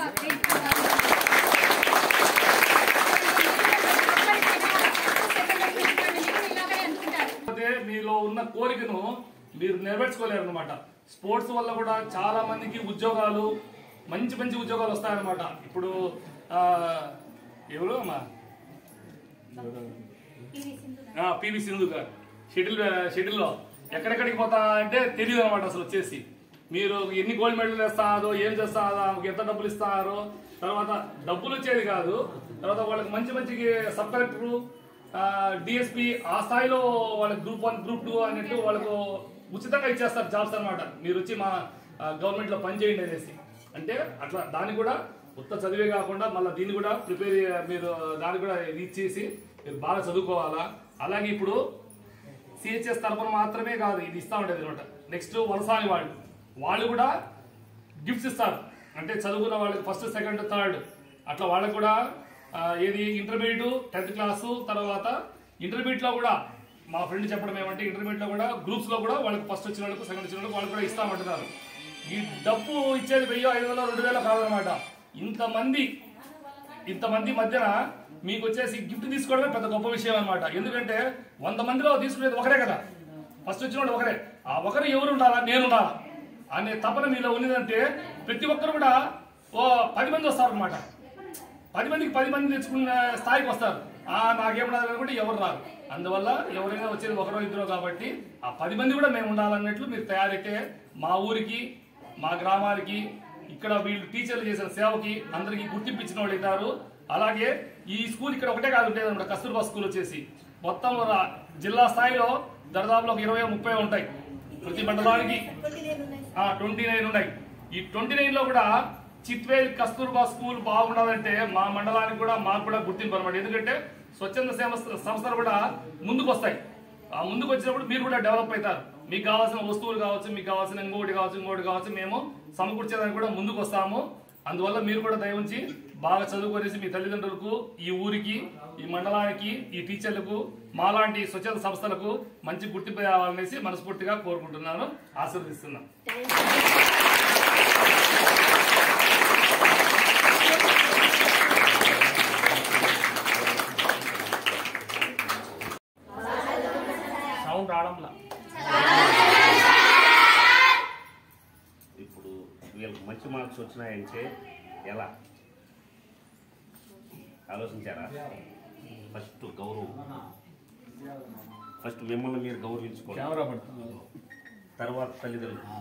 మీలో ఉన్న కోరికను మీరు నెరవేర్చుకోలేరు అనమాట. స్పోర్ట్స్ వల్ల కూడా చాలా మందికి ఉద్యోగాలు మంచి మంచి ఉద్యోగాలు వస్తాయన్నమాట. ఇప్పుడు ఎవరు అమ్మా పివి సింధు గారు షటిల్లో ఎక్కడెక్కడికి పోతా అంటే తెలియదు అనమాట. అసలు వచ్చేసి మీరు ఎన్ని గోల్డ్ మెడల్ వేస్తారో ఏం చేస్తారో ఎంత డబ్బులు ఇస్తారో, తర్వాత డబ్బులు వచ్చేది కాదు, తర్వాత వాళ్ళకి మంచి మంచి సబ్ కలెక్టరు డిఎస్పీ ఆ స్థాయిలో వాళ్ళకి గ్రూప్ 1 గ్రూప్ 2 అన్నట్టు వాళ్ళకు ఉచితంగా ఇచ్చేస్తారు జాబ్స్ అనమాట. మీరు వచ్చి మా గవర్నమెంట్లో పనిచేయండి అనేసి అంటే అట్లా దాన్ని కూడా ఉత్త చదివే కాకుండా మళ్ళీ దీన్ని కూడా మీరు దాన్ని కూడా రీచ్ చేసి మీరు బాగా చదువుకోవాలా. అలాగే ఇప్పుడు సిహెచ్ఎస్ తరఫున మాత్రమే కాదు ఇది ఇస్తూ ఉండేది అనమాట. నెక్స్ట్ వలసాని వాళ్ళు కూడా గిఫ్ట్స్ ఇస్తారు. అంటే చదువుకున్న వాళ్ళకి ఫస్ట్ సెకండ్ థర్డ్ అట్లా వాళ్ళకి కూడా ఏది ఇంటర్మీడియట్ 10th క్లాసు తర్వాత ఇంటర్మీడియట్లో కూడా మా ఫ్రెండ్ చెప్పడం ఏమంటే ఇంటర్మీడియట్లో కూడా గ్రూప్స్లో కూడా వాళ్ళకి ఫస్ట్ వచ్చిన వాళ్ళకు సెకండ్ వచ్చిన వాళ్ళకి వాళ్ళు కూడా ఇస్తామంటున్నారు. ఈ డబ్బు ఇచ్చేది 1000, 500, 2000 కాదనమాట. ఇంతమంది మధ్యన మీకు వచ్చేసి గిఫ్ట్ తీసుకోవడమే పెద్ద గొప్ప విషయం అనమాట. ఎందుకంటే 100 మందిలో తీసుకునేది ఒకరే కదా, ఫస్ట్ వచ్చిన వాళ్ళు ఒకరే. ఆ ఒకరు ఎవరు ఉండాలా, నేను ఉండాలా అనే తపన మీలో ఉన్నదంటే ప్రతి ఒక్కరు కూడా 10 మంది వస్తారు అనమాట. 10 మందికి 10 మంది తెచ్చుకున్న స్థాయికి వస్తారు. నాకేమన్నా అనుకుంటే ఎవరు రారు. అందువల్ల ఎవరైనా వచ్చేది ఒకరో ఇద్దరో కాబట్టి ఆ 10 మంది కూడా మేము ఉండాలన్నట్లు మీరు తయారైతే మా ఊరికి మా గ్రామానికి ఇక్కడ వీళ్ళు టీచర్లు చేసిన సేవకి అందరికీ గుర్తింపు ఇచ్చిన వాళ్ళు అవుతారు. అలాగే ఈ స్కూల్ ఇక్కడ ఒకటే కాదు ఉండేది అనమాట. కస్తూర్బా స్కూల్ వచ్చేసి మొత్తం జిల్లా స్థాయిలో దాదాపులో 20-30 ఉంటాయి. ప్రతి మండలానికి 29 ఉన్నాయి. ఈ 29లో కూడా చిట్వేల్ కస్తూర్బా స్కూల్ బాగుండాలంటే మా మండలానికి కూడా మాకు కూడా గుర్తింపు అనమాట. ఎందుకంటే స్వచ్ఛంద సంస్థలు కూడా ముందుకు వస్తాయి. ఆ ముందుకు వచ్చినప్పుడు మీరు కూడా డెవలప్ అవుతారు. మీకు కావాల్సిన వస్తువులు కావచ్చు, మీకు కావాల్సిన ఇంకోటి కావచ్చు మేము సమకూర్చేదానికి కూడా ముందుకు వస్తాము. అందువల్ల మీరు కూడా దయ ఉంచి బాగా చదువుకొనేసి మీ తల్లిదండ్రులకు ఈ ఊరికి ఈ మండలానికి ఈ టీచర్లకు మాలాంటి స్వచ్ఛంద సంస్థలకు మంచి గుర్తింపు రావాలనేసి మనస్ఫూర్తిగా కోరుకుంటున్నాను, ఆశీర్వదిస్తున్నాను. సౌండ్ రావడంలా ఇప్పుడు వీళ్ళకి మంచి మార్క్స్ వచ్చినాయంటే ఎలా ఆలోచించారా? ఫస్ట్ గౌరవం, ఫస్ట్ మిమ్మల్ని మీరు గౌరవించుకోండి, తర్వాత తల్లిదండ్రులు.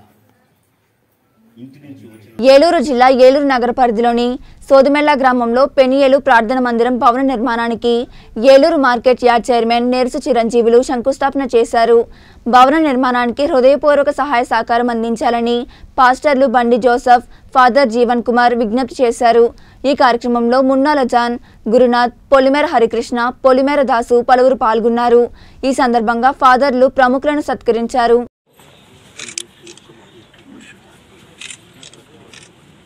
ఏలూరు జిల్లా ఏలూరు నగర పరిధిలోని సోదిమెల్ల గ్రామంలో పెనియేలు ప్రార్థన మందిరం భవన నిర్మాణానికి Eluru market yard chairman Nersu Chiranjeevulu శంకుస్థాపన చేశారు. భవన నిర్మాణానికి హృదయపూర్వక సహాయ సహకారం అందించాలని పాస్టర్లు బండి జోసెఫ్, ఫాదర్ జీవన్ కుమార్ విజ్ఞప్తి చేశారు. ఈ కార్యక్రమంలో మున్నాల జాన్, గురునాథ్, పొలిమేర హరికృష్ణ, పొలిమేర దాసు పలువురు పాల్గొన్నారు. ఈ సందర్భంగా ఫాదర్లు ప్రముఖులను సత్కరించారు.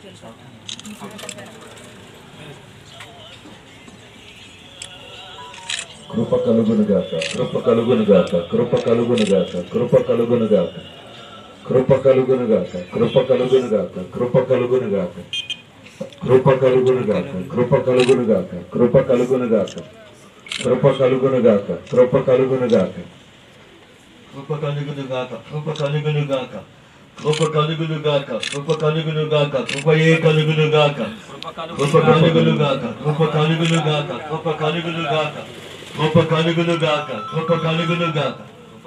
కృప కలుగునుగాక, కృప కలుగునుగాక, కృప కలుగునుగాక, కృప కలుగునుగాక, కృప కలుగునుగాక, కృప కలుగునుగాక, కృప కలుగునుగాక, కృప కలుగునుగాక, కృప కలుగునుగాక, కృప కలుగునుగాక, కృప కలుగునుగాక, కృప కలుగునుగాక, కృప కలుగునుగాక, కృప కలుగునుగాక, కృప కలుగునుగాక, కృప కలుగునుగాక, కృపయే కలుగునుగాక, కృప కలుగునుగాక, కృప కలుగునుగాక, కృప కలుగునుగాక, కృప కలుగునుగాక, కృప కలుగునుగాక,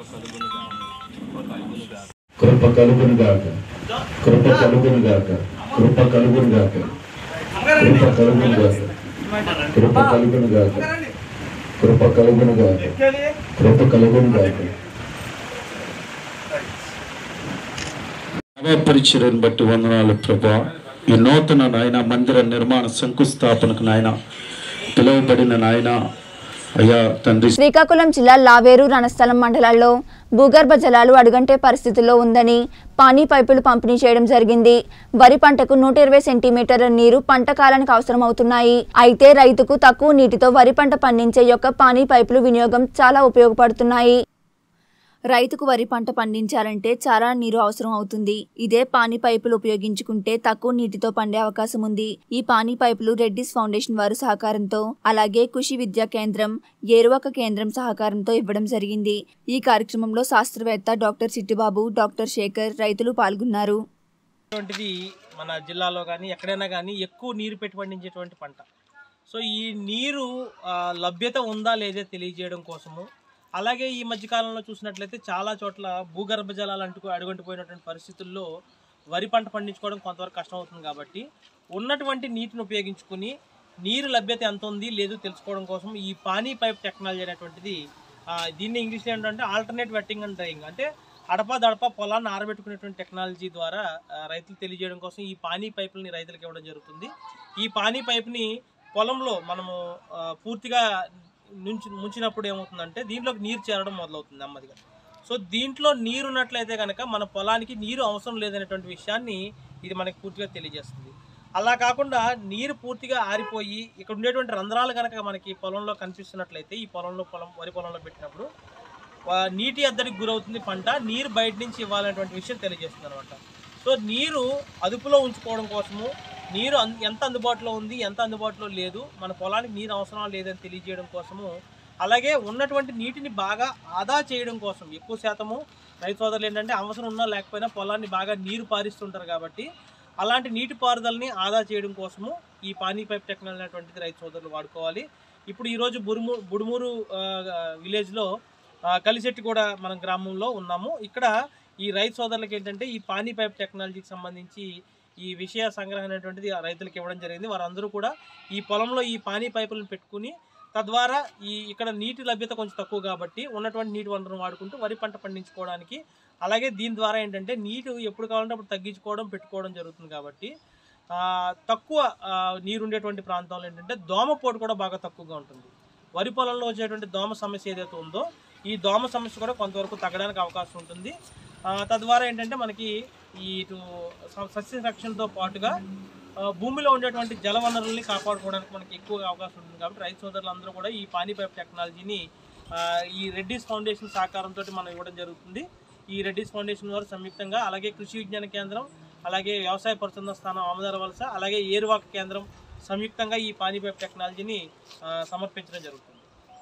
కృప కలుగునుగాక, కృప కలుగునుగాక, కృప కలుగునుగాక, కృప కలుగునుగాక, కృప కలుగునుగాక, కృప కలుగునుగాక, కృప కలుగునుగాక. పరిచర్యను బట్టి వందనాలు ప్రభా. ఈ నూతన నాయన మందిర నిర్మాణ శంకుస్థాపనకు నాయన పిలువబడిన నాయన అయ్యా తండ్రి. శ్రీకాకుళం జిల్లా లావేరు రణస్థలం మండలాల్లో భూగర్భ జలాలు అడుగంటే పరిస్థితుల్లో ఉందని పానీ పైపులు పంపిణీ చేయడం జరిగింది. వరి పంటకు 120 సెంటీమీటర్ల నీరు పంట కాలానికి అవసరం అవుతున్నాయి. అయితే రైతుకు తక్కువ నీటితో వరి పంట పండించే యొక్క పానీ పైపులు వినియోగం చాలా ఉపయోగపడుతున్నాయి. రైతుకు వరి పంట పండించాలంటే చాలా నీరు అవసరం అవుతుంది. ఇదే పానీ పైపులు ఉపయోగించుకుంటే తక్కువ నీటితో పండే అవకాశం ఉంది. ఈ పానీ పైపులు రెడ్డిస్ ఫౌండేషన్ వారు సహకారంతో అలాగే కృషి విద్యా కేంద్రం, ఏరువాక కేంద్రం సహకారంతో ఇవ్వడం జరిగింది. ఈ కార్యక్రమంలో శాస్త్రవేత్త డాక్టర్ చిట్టిబాబు, డాక్టర్ శేఖర్, రైతులు పాల్గొన్నారు. మన జిల్లాలో కానీ ఎక్కడైనా కానీ ఎక్కువ నీరు పెట్టి పండించేటువంటి పంట. సో ఈ నీరు లభ్యత ఉందా లేదా తెలియజేయడం కోసము, అలాగే ఈ మధ్యకాలంలో చూసినట్లయితే చాలా చోట్ల భూగర్భ జలాలు అడుగంటిపోయినటువంటి పరిస్థితుల్లో వరి పంట పండించుకోవడం కొంతవరకు కష్టం అవుతుంది. కాబట్టి ఉన్నటువంటి నీటిని ఉపయోగించుకుని నీరు లభ్యత ఎంత ఉంది లేదు తెలుసుకోవడం కోసం ఈ పానీ పైప్ టెక్నాలజీ అనేటువంటిది, దీన్ని ఇంగ్లీష్లో ఏంటంటే ఆల్టర్నేట్ వెట్టింగ్ అండ్ డ్రైయింగ్, అంటే అడపా దడపా పొలాన్ని ఆరబెట్టుకునేటువంటి టెక్నాలజీ ద్వారా రైతులు తెలియజేయడం కోసం ఈ పానీ పైపులని రైతులకు ఇవ్వడం జరుగుతుంది. ఈ పానీ పైప్ని పొలంలో మనము పూర్తిగా ముంచినప్పుడు ఏమవుతుందంటే దీంట్లోకి నీరు చేరడం మొదలవుతుంది నెమ్మదిగా. సో దీంట్లో నీరు ఉన్నట్లయితే కనుక మన పొలానికి నీరు అవసరం లేదనేటువంటి విషయాన్ని ఇది మనకి పూర్తిగా తెలియజేస్తుంది. అలా కాకుండా నీరు పూర్తిగా ఆరిపోయి ఇక్కడ ఉండేటువంటి రంధ్రాలు కనుక మనకి పొలంలో కనిపిస్తున్నట్లయితే ఈ వరి పొలంలో పెట్టినప్పుడు నీటి ఎద్దడికి గురవుతుంది పంట, నీరు బయట నుంచి ఇవ్వాలనేటువంటి విషయం తెలియజేస్తుంది అనమాట. సో నీరు అదుపులో ఉంచుకోవడం కోసము, నీరు ఎంత అందుబాటులో ఉంది ఎంత అందుబాటులో లేదు, మన పొలానికి నీరు అవసరం లేదని తెలియజేయడం కోసము, అలాగే ఉన్నటువంటి నీటిని బాగా ఆదా చేయడం కోసం ఎక్కువ శాతము రైతు సోదరులు ఏంటంటే అవసరం ఉన్నా లేకపోయినా పొలాన్ని బాగా నీరు పారిస్తుంటారు. కాబట్టి అలాంటి నీటి పారుదలని ఆదా చేయడం కోసము ఈ పానీ పైప్ టెక్నాలజీ అనేటువంటిది రైతు సోదరులు వాడుకోవాలి. ఇప్పుడు ఈరోజు బుడుమూరు విలేజ్లో కలిసెట్టి కూడా మన గ్రామంలో ఉన్నాము. ఇక్కడ ఈ రైతు సోదరులకు ఏంటంటే ఈ పానీ పైప్ టెక్నాలజీకి సంబంధించి ఈ విషయ సంగ్రహం అనేటువంటిది రైతులకు ఇవ్వడం జరిగింది. వారందరూ కూడా ఈ పొలంలో ఈ పానీ పైపులను పెట్టుకుని తద్వారా ఇక్కడ నీటి లభ్యత కొంచెం తక్కువ కాబట్టి ఉన్నటువంటి నీటి వనరులను వాడుకుంటూ వరి పంట పండించుకోవడానికి, అలాగే దీని ద్వారా ఏంటంటే నీరు ఎప్పుడు కావాలంటే అప్పుడు తగ్గించుకోవడం పెట్టుకోవడం జరుగుతుంది. కాబట్టి తక్కువ నీరు ఉండేటువంటి ప్రాంతంలో ఏంటంటే దోమపోటు కూడా బాగా తక్కువగా ఉంటుంది. వరి పొలంలో వచ్చేటువంటి దోమ సమస్య ఏదైతే ఉందో ఈ దోమ సమస్య కూడా కొంతవరకు తగ్గడానికి అవకాశం ఉంటుంది. తద్వారా ఏంటంటే మనకి ఇటు సస్య రక్షణతో పాటుగా భూమిలో ఉండేటువంటి జల వనరుల్ని కాపాడుకోవడానికి మనకి ఎక్కువ అవకాశం ఉంటుంది. కాబట్టి రైతు సోదరులందరూ కూడా ఈ పానీ పైప్ టెక్నాలజీని ఈ రెడ్డిస్ ఫౌండేషన్ సహకారంతో మనం ఇవ్వడం జరుగుతుంది. ఈ రెడ్డిస్ ఫౌండేషన్ వారు సంయుక్తంగా, అలాగే కృషి విజ్ఞాన కేంద్రం, అలాగే వ్యవసాయ పరిశోధన స్థానం ఆమదార వలస, అలాగే ఏరువాక కేంద్రం సంయుక్తంగా ఈ పానీ పైప్ టెక్నాలజీని సమర్పించడం జరుగుతుంది.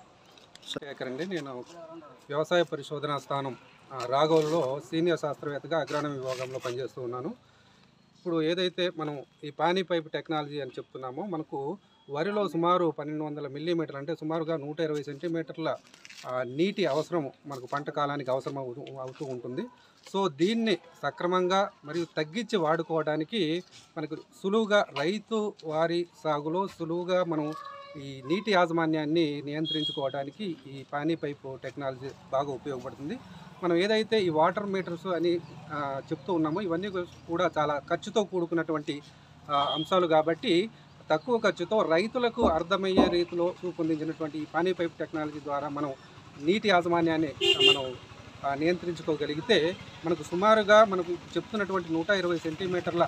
అండి, నేను వ్యవసాయ పరిశోధనా స్థానం రాఘోల్లో సీనియర్ శాస్త్రవేత్తగా అగ్రహణ విభాగంలో పనిచేస్తూ ఉన్నాను. ఇప్పుడు ఏదైతే మనం ఈ పానీ పైప్ టెక్నాలజీ అని చెప్తున్నామో, మనకు వరిలో సుమారు 1200 మిల్లీమీటర్లు అంటే సుమారుగా 120 సెంటీమీటర్ల నీటి అవసరం మనకు పంట కాలానికి అవసరం అవుతూ ఉంటుంది. సో దీన్ని సక్రమంగా మరియు తగ్గించి వాడుకోవడానికి మనకు సులువుగా రైతు వారి సాగులో సులువుగా మనం ఈ నీటి యాజమాన్యాన్ని నియంత్రించుకోవడానికి ఈ పానీ పైపు టెక్నాలజీ బాగా ఉపయోగపడుతుంది. మనం ఏదైతే ఈ వాటర్ మీటర్స్ అని చెప్తూ ఉన్నామో ఇవన్నీ కూడా చాలా ఖర్చుతో కూడుకున్నటువంటి అంశాలు. కాబట్టి తక్కువ ఖర్చుతో రైతులకు అర్థమయ్యే రీతిలో రూపొందించినటువంటి ఈ పానీ పైప్ టెక్నాలజీ ద్వారా మనం నీటి యాజమాన్యాన్ని మనం నియంత్రించుకోగలిగితే మనకు సుమారుగా మనకు చెప్తున్నటువంటి 120 సెంటీమీటర్ల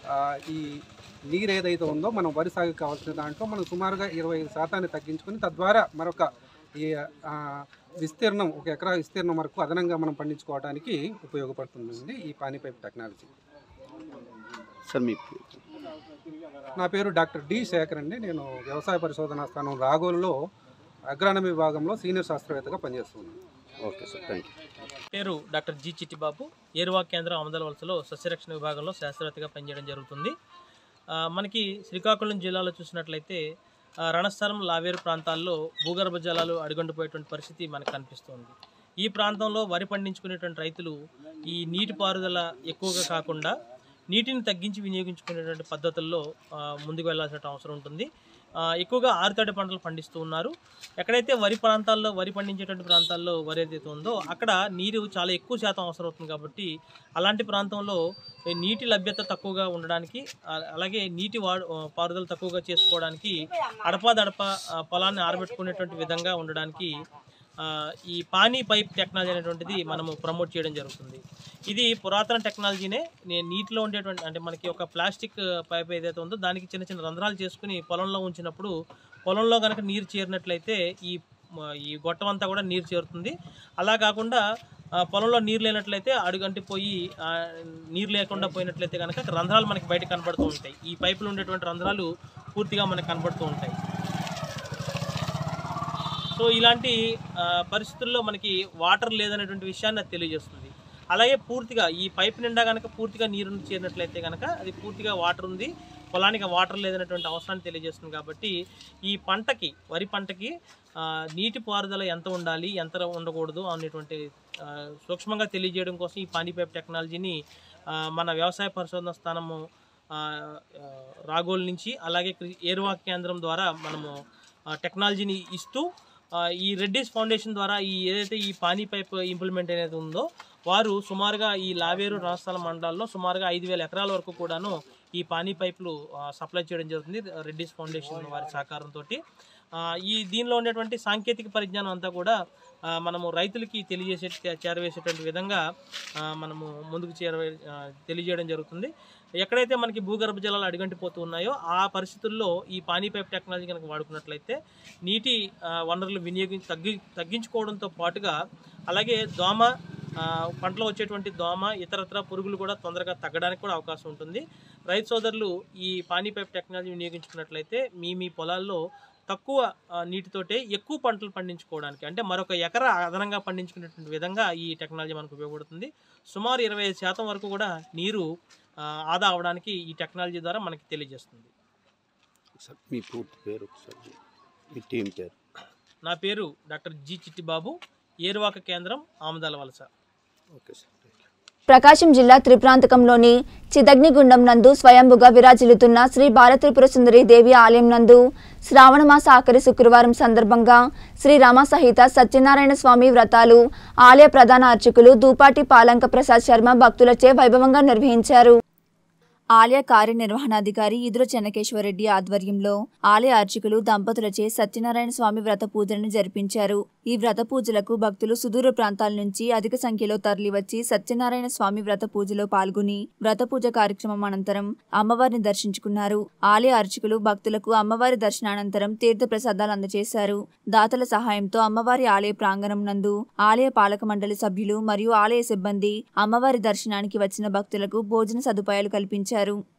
ఈ నీరు ఏదైతే ఉందో మనం వరి సాగుకు కావాల్సిన దాంట్లో మనం సుమారుగా 25% తగ్గించుకొని తద్వారా మరొక ఈ విస్తీర్ణం 1 ఎకరా విస్తీర్ణం వరకు అదనంగా మనం పండించుకోవడానికి ఉపయోగపడుతుందండి ఈ పానీ పైప్ టెక్నాలజీ. సార్ మీ నా పేరు డాక్టర్ డి శేఖర్ అండి. నేను వ్యవసాయ పరిశోధనా స్థానం రాగోల్లో అగ్రానమీ విభాగంలో సీనియర్ శాస్త్రవేత్తగా పనిచేస్తున్నాను. Okay sir, thank you. పేరు డాక్టర్ జి చిట్టిబాబు, ఏరువా కేంద్రం ఆమదాల వలసలో సస్యరక్షణ విభాగంలో శాస్త్రవేత్తగా పనిచేయడం జరుగుతుంది. మనకి శ్రీకాకుళం జిల్లాలో చూసినట్లయితే రణస్థలం, లావేరు ప్రాంతాల్లో భూగర్భ జలాలు అడుగంటిపోయేటువంటి పరిస్థితి మనకు కనిపిస్తుంది. ఈ ప్రాంతంలో వరి పండించుకునేటువంటి రైతులు ఈ నీటిపారుదల ఎక్కువగా కాకుండా నీటిని తగ్గించి వినియోగించుకునేటువంటి పద్ధతుల్లో ముందుకు వెళ్లాల్సిన అవసరం ఉంటుంది. ఎక్కువగా ఆరుతడి పంటలు పండిస్తూ ఉన్నారు. ఎక్కడైతే వరి ప్రాంతాల్లో వరి పండించేటువంటి ప్రాంతాల్లో వరి ఏదైతే ఉందో అక్కడ నీరు చాలా ఎక్కువ శాతం అవసరం అవుతుంది. కాబట్టి అలాంటి ప్రాంతంలో నీటి లభ్యత తక్కువగా ఉండడానికి, అలాగే నీటి పారుదల తక్కువగా చేసుకోవడానికి అడపాదడప పొలాన్ని ఆరబెట్టుకునేటువంటి విధంగా ఉండడానికి ఈ పానీ పైప్ టెక్నాలజీ అనేటువంటిది మనము ప్రమోట్ చేయడం జరుగుతుంది. ఇది పురాతన టెక్నాలజీనే. నీటిలో ఉండేటువంటి అంటే మనకి ఒక ప్లాస్టిక్ పైప్ ఏదైతే ఉందో దానికి చిన్న చిన్న రంధ్రాలు చేసుకుని పొలంలో ఉంచినప్పుడు పొలంలో కనుక నీరు చేరినట్లయితే ఈ గొట్టం అంతా కూడా నీరు చేరుతుంది. అలా కాకుండా పొలంలో నీరు లేనట్లయితే అడుగంటిపోయి నీరు లేకుండా పోయినట్లయితే కనుక రంధ్రాలు మనకి బయట కనబడుతూ ఉంటాయి. ఈ పైపులో ఉండేటువంటి రంధ్రాలు పూర్తిగా మనకు కనబడుతూ ఉంటాయి. సో ఇలాంటి పరిస్థితుల్లో మనకి వాటర్ లేదనేటువంటి విషయాన్ని అది తెలియజేస్తుంది. అలాగే పూర్తిగా ఈ పైప్ నిండా కనుక పూర్తిగా నీరు చేరినట్లయితే కనుక అది పూర్తిగా వాటర్ ఉంది, పొలానికి వాటర్ లేదనేటువంటి అవసరాన్ని తెలియజేస్తుంది. కాబట్టి ఈ పంటకి, వరి పంటకి నీటి పారుదల ఎంత ఉండాలి, ఎంత ఉండకూడదు అనేటువంటి సూక్ష్మంగా తెలియజేయడం కోసం ఈ పానీ పైప్ టెక్నాలజీని మన వ్యవసాయ పరిశోధన స్థానము రాగోల్ నుంచి, అలాగే ఏరువా కేంద్రం ద్వారా మనము టెక్నాలజీని ఇస్తూ ఈ రెడ్డిస్ ఫౌండేషన్ ద్వారా ఏదైతే ఈ పానీ పైప్ ఇంప్లిమెంట్ అనేది ఉందో వారు సుమారుగా ఈ లావేరు, రణస్థలం మండలాల్లో సుమారుగా 5,000 ఎకరాల వరకు కూడాను ఈ పానీ పైపులు సప్లై చేయడం జరుగుతుంది రెడ్డిస్ ఫౌండేషన్ వారి సహకారంతో. దీనిలో ఉండేటువంటి సాంకేతిక పరిజ్ఞానం అంతా కూడా మనము రైతులకి చేరవేసేటువంటి విధంగా మనము ముందుకు తెలియజేయడం జరుగుతుంది. ఎక్కడైతే మనకి భూగర్భ జలాలు అడుగంటిపోతూ ఉన్నాయో ఆ పరిస్థితుల్లో ఈ పానీ పైప్ టెక్నాలజీ కనుక వాడుకున్నట్లయితే నీటి వనరులు తగ్గించుకోవడంతో పాటుగా అలాగే పంటలో వచ్చేటువంటి దోమ, ఇతరత్ర పురుగులు కూడా తొందరగా తగ్గడానికి కూడా అవకాశం ఉంటుంది. రైతు సోదరులు ఈ పానీ పైప్ టెక్నాలజీ వినియోగించుకున్నట్లయితే మీ పొలాల్లో తక్కువ నీటితోటే ఎక్కువ పంటలు పండించుకోవడానికి, అంటే మరొక ఎకరా అదనంగా పండించుకునేటువంటి విధంగా ఈ టెక్నాలజీ మనకు ఉపయోగపడుతుంది. సుమారు 25% వరకు కూడా నీరు ఆదా అవడానికి ఈ టెక్నాలజీ ద్వారా మనకి తెలియజేస్తుంది. సార్ మీ పూర్తి పేరు, మీ టీం పేరు? నా పేరు డాక్టర్ జి చిట్టిబాబు, ఏరువాక కేంద్రం, ఆమదాల వలస. Okay sir. ప్రకాశం జిల్లా త్రిప్రాంతకంలోని చిదగ్నిగుండం నందు స్వయంభుగా విరాజిల్లుతున్న శ్రీ బాలత్రిపుర సుందరి దేవి ఆలయం నందు శ్రావణమాస ఆఖరి శుక్రవారం సందర్భంగా శ్రీ రమ సహిత సత్యనారాయణ స్వామి వ్రతాలు ఆలయ ప్రధాన అర్చకులు దూపాటి పాలంక ప్రసాద్ శర్మ భక్తులచే వైభవంగా నిర్వహించారు. ఆలయ కార్యనిర్వహణాధికారి ఇదుర చెన్నకేశ్వరరెడ్డి ఆధ్వర్యంలో ఆలయ అర్చకులు దంపతులచే సత్యనారాయణ స్వామి వ్రత పూజలను జరిపించారు. ఈ వ్రత పూజలకు భక్తులు సుదూర ప్రాంతాల నుంచి అధిక సంఖ్యలో తరలివచ్చి సత్యనారాయణ స్వామి వ్రత పూజలో పాల్గొని వ్రత పూజ కార్యక్రమం అనంతరం అమ్మవారిని దర్శించుకున్నారు. ఆలయ అర్చకులు భక్తులకు అమ్మవారి దర్శనానంతరం తీర్థ ప్రసాదాలు అందజేశారు. దాతల సహాయంతో అమ్మవారి ఆలయ ప్రాంగణం నందు ఆలయ పాలక మండలి సభ్యులు మరియు ఆలయ సిబ్బంది అమ్మవారి దర్శనానికి వచ్చిన భక్తులకు భోజన సదుపాయాలు కల్పించారు.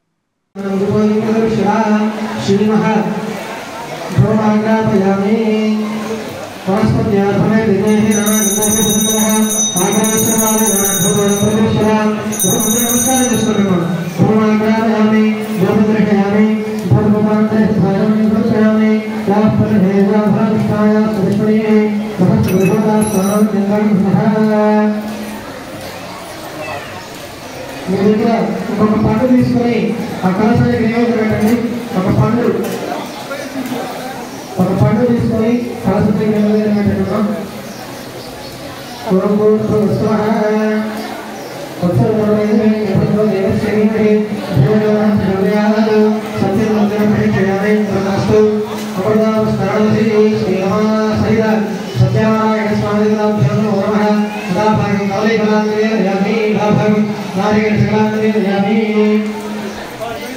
మీ దగ్గర ఇంకొక పండు తీసుకుని ఆ కలశానికి నియోజకం పెట్టండి. ఒక పండు తీసుకొని కలశానికి నియోజకం పెట్టండి. సత్యనారాయణ స్వామి నారికేళ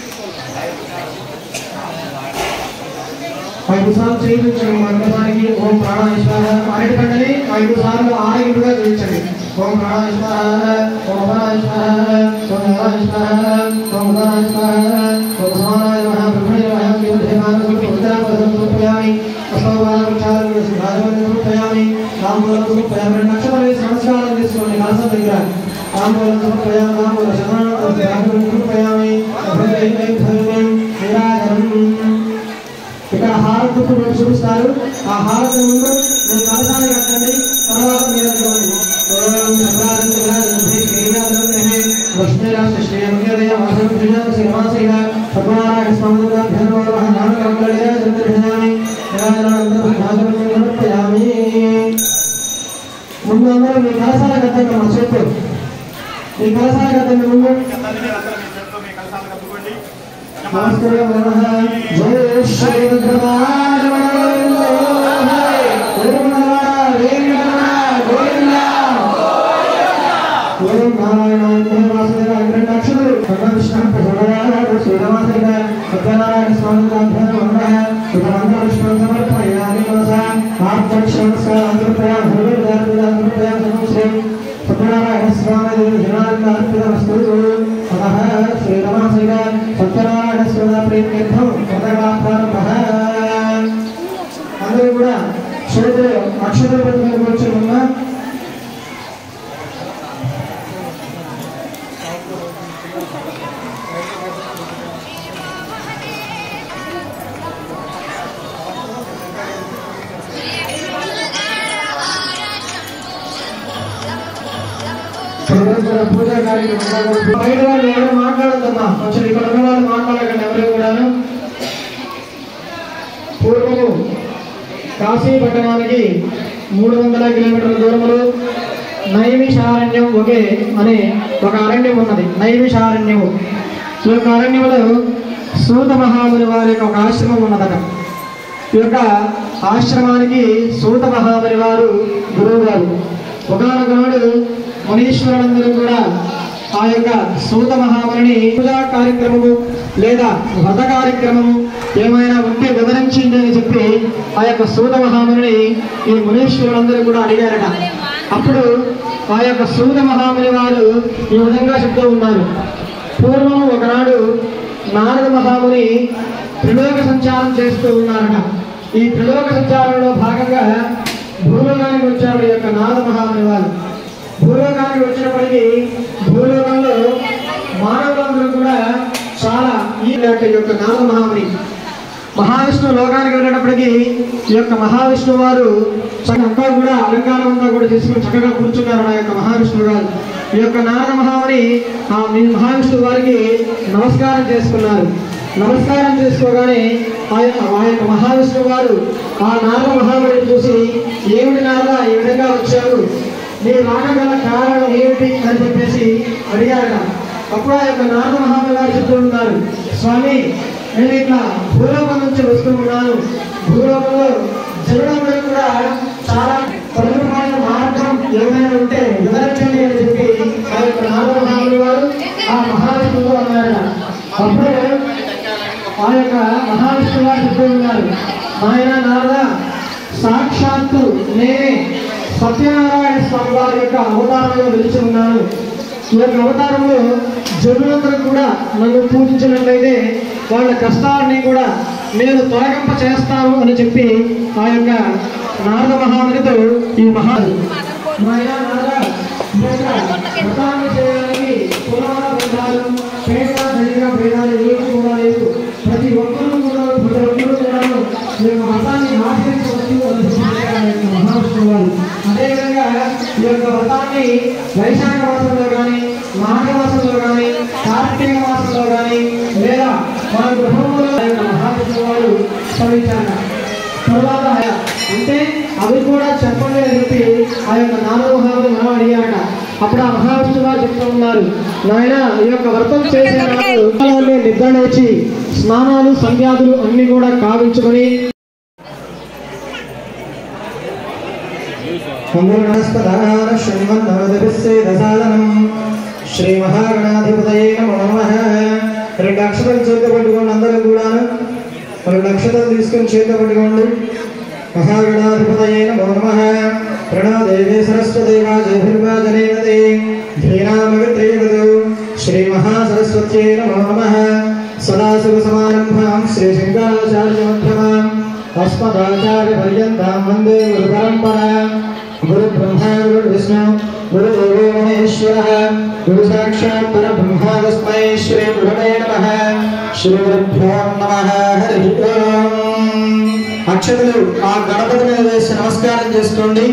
5 సార్లు చేయించండి. మరొకసారికి ఓం ప్రాణాయామ అన్నిటికంటే 5 సార్లు ఆరోగ్యంగా చేయించండి. ఓం ప్రాణాయామ ఓం ప్రాణాయామ ఓం ప్రాణాయామ ఓం ప్రాణాయామ ఓం సమానాయ బ్రహ్మణ్యాయ దేవానాయ పుత్రాపదం సమర్పయామి. అసౌవాచారం సుధాజనం సమర్పయామి. నామూలం సమర్పయామి. నక్షత్రాన్ని సంస్కారం తీసుకోండి. కలశం దగ్గర నామూలం సమర్పయామి. నామూల శరణాగతం సమర్పయామి. అభ్యయం ఇక్కడ హారతి చూపిస్తారు. ఆ హారతి ముందు మీరు కలశాన్ని కట్టండి. తర్వాత మీరు ముందు అందరూ మీ కలశాల కట్టండి. మా చెప్పు మీ కలశాల కట్టండి. ముందు జయ శ్రీ సత్యనారాయణ స్వామి శ్రీరమాసైన సత్యనారాయణ స్వామి ప్రీత్యర్థం అందరూ కూడా చేతులు అక్షతలు పెట్టుకుని కూర్చోమన్నా. పూజా కార్యక్రమం బయట వాళ్ళు ఎవరు మాట్లాడద్దమ్మా. కొంచెం ఇక్కడ ఉన్న వాళ్ళు మాట్లాడకండి ఎవరు కూడాను. పూర్వము కాశీ పట్టణానికి 300 కిలోమీటర్ల దూరంలో నైమిషారణ్యం ఒకే అనే ఒక అరణ్యం ఉన్నది. నైమిషారణ్యము. ఈ యొక్క అరణ్యంలో సూత మహాముని వారి యొక్క ఒక ఆశ్రమం ఉన్నదట. ఈ యొక్క ఆశ్రమానికి సూత మహాముని వారు గురువు గారు. ఒకనాడు మునీశ్వరులందరూ కూడా ఆ యొక్క సూత మహాముని పూజా కార్యక్రమము లేదా వ్రత కార్యక్రమము ఏమైనా ఉంటే వివరించింది అని చెప్పి ఆ యొక్క సూత మహాముని ఈ మునీశ్వరులందరూ కూడా అడిగారట. అప్పుడు ఆ యొక్క సూత మహాముని వారు ఈ విధంగా చెప్తూ ఉన్నారు. పూర్వం ఒకనాడు నారద మహాముని త్రిలోక సంచారం చేస్తూ ఉన్నారట. ఈ త్రిలోక సంచారంలో భాగంగా భూలోకానికి వచ్చారు ఈ యొక్క నారద మహాముని వారు. భూలోకానికి వచ్చినప్పటికీ భూలోకంలో మానవులందరూ కూడా చాలా ఈ యొక్క నారద మహాముని మహావిష్ణువు లోకానికి వెళ్ళేటప్పటికీ ఈ యొక్క మహావిష్ణువు వారు అంతా కూడా అలంకారం అంతా కూడా చేసుకుని చక్కగా కూర్చున్నారు ఆ యొక్క మహావిష్ణువు గారు. ఈ యొక్క నారద మహాముని ఆ మహావిష్ణువు వారికి నమస్కారం చేసుకున్నారు. నమస్కారం చేసుకోగానే ఆ యొక్క మహావిష్ణువు వారు ఆ నారద మహాముని చూసి ఏమిటి నారద ఈ విధంగా వచ్చారు, నీ రాగగల కారణం ఏమిటి అని చెప్పేసి అడిగారట. అప్పుడు ఆ యొక్క నారద మహాముని గారు చెప్తూ ఉన్నారు, స్వామి నేను ఇట్లా భూలోకం నుంచి వస్తూ ఉన్నాను. భూలోకంలో జనులందరూ కూడా చాలా పలుమైన మార్గం ఏమైనా ఉంటే వివరించండి అని చెప్పి ఆ యొక్క నారద మహాముని వారు ఆ మహావిష్ణువు అన్నారట. అప్పుడు ఆ యొక్క మహావిష్ణువు గారు చెప్తూ ఉన్నారు, ఆయన నారద సాక్షాత్తు నేనే సత్యనారాయణ స్వామి వారి యొక్క అవతారంలో వెలిచి ఉన్నాను. ఈ యొక్క అవతారంలో జనులందరూ కూడా నన్ను పూజించినట్లయితే వాళ్ళ కష్టాలని కూడా నేను తొలగింప చేస్తాను అని చెప్పి ఆ యొక్క నారద మహామునితో ఈ ప్రతి ఒక్కరూ కూడా వ్రతాన్ని ఆచరించవచ్చు మహావిష్ణువు వారు. అదేవిధంగా ఈ యొక్క వ్రతాన్ని వైశాఖ మాసంలో కానీ మాఘ మాసంలో కానీ కార్తీక మాసంలో కానీ లేదా మన గృహంలో మహావిష్ణువు వారు స్మరించారు. తర్వాత అంటే అవి కూడా చెప్పండి అని చెప్పి ఆ యొక్క నారద మహాముని మనం అడిగారట. అప్పుడు ఆ మహావిష్ణువు వారు చెప్తూ ఉన్నారు, నాయన ఈ యొక్క వ్రతం చేసే నాడు నిద్ర లేచి స్నానాలు సంధ్యాదులు అన్ని కూడా కావించుకొని శ్రీ మహాగణాధిపతయే నమః. 2 అక్షరాలు చేత పట్టుకోండి అందరూ కూడా. 4 అక్షతలు తీసుకొని చేతిలో పట్టుకోండి. మహాగణాధిపతయే నమో నమః. ప్రణో దేవీ సరస్వతి వాజేభిర్వాజనేవతే ధీనామగత్రేవతు శ్రీ మహాసరస్వత్యై నమో నమః. సదాశివ సమారంభాం శ్రీ శంకరాచార్య మధ్యమాం అస్మదాచార్య పర్యంతాం వందే గురు పరంపరాం. గురు బ్రహ్మ గురు విష్ణు గురుదేవో మహేశ్వరః గురు సాక్షాత్ పరబ్రహ్మ తస్మై శ్రీ గురవే నమః. శ్రీ గురుభ్యో నమః. హరి ఓం. అక్షతలు ఆ గణపతి మీద వేసి నమస్కారం చేసుకోండి.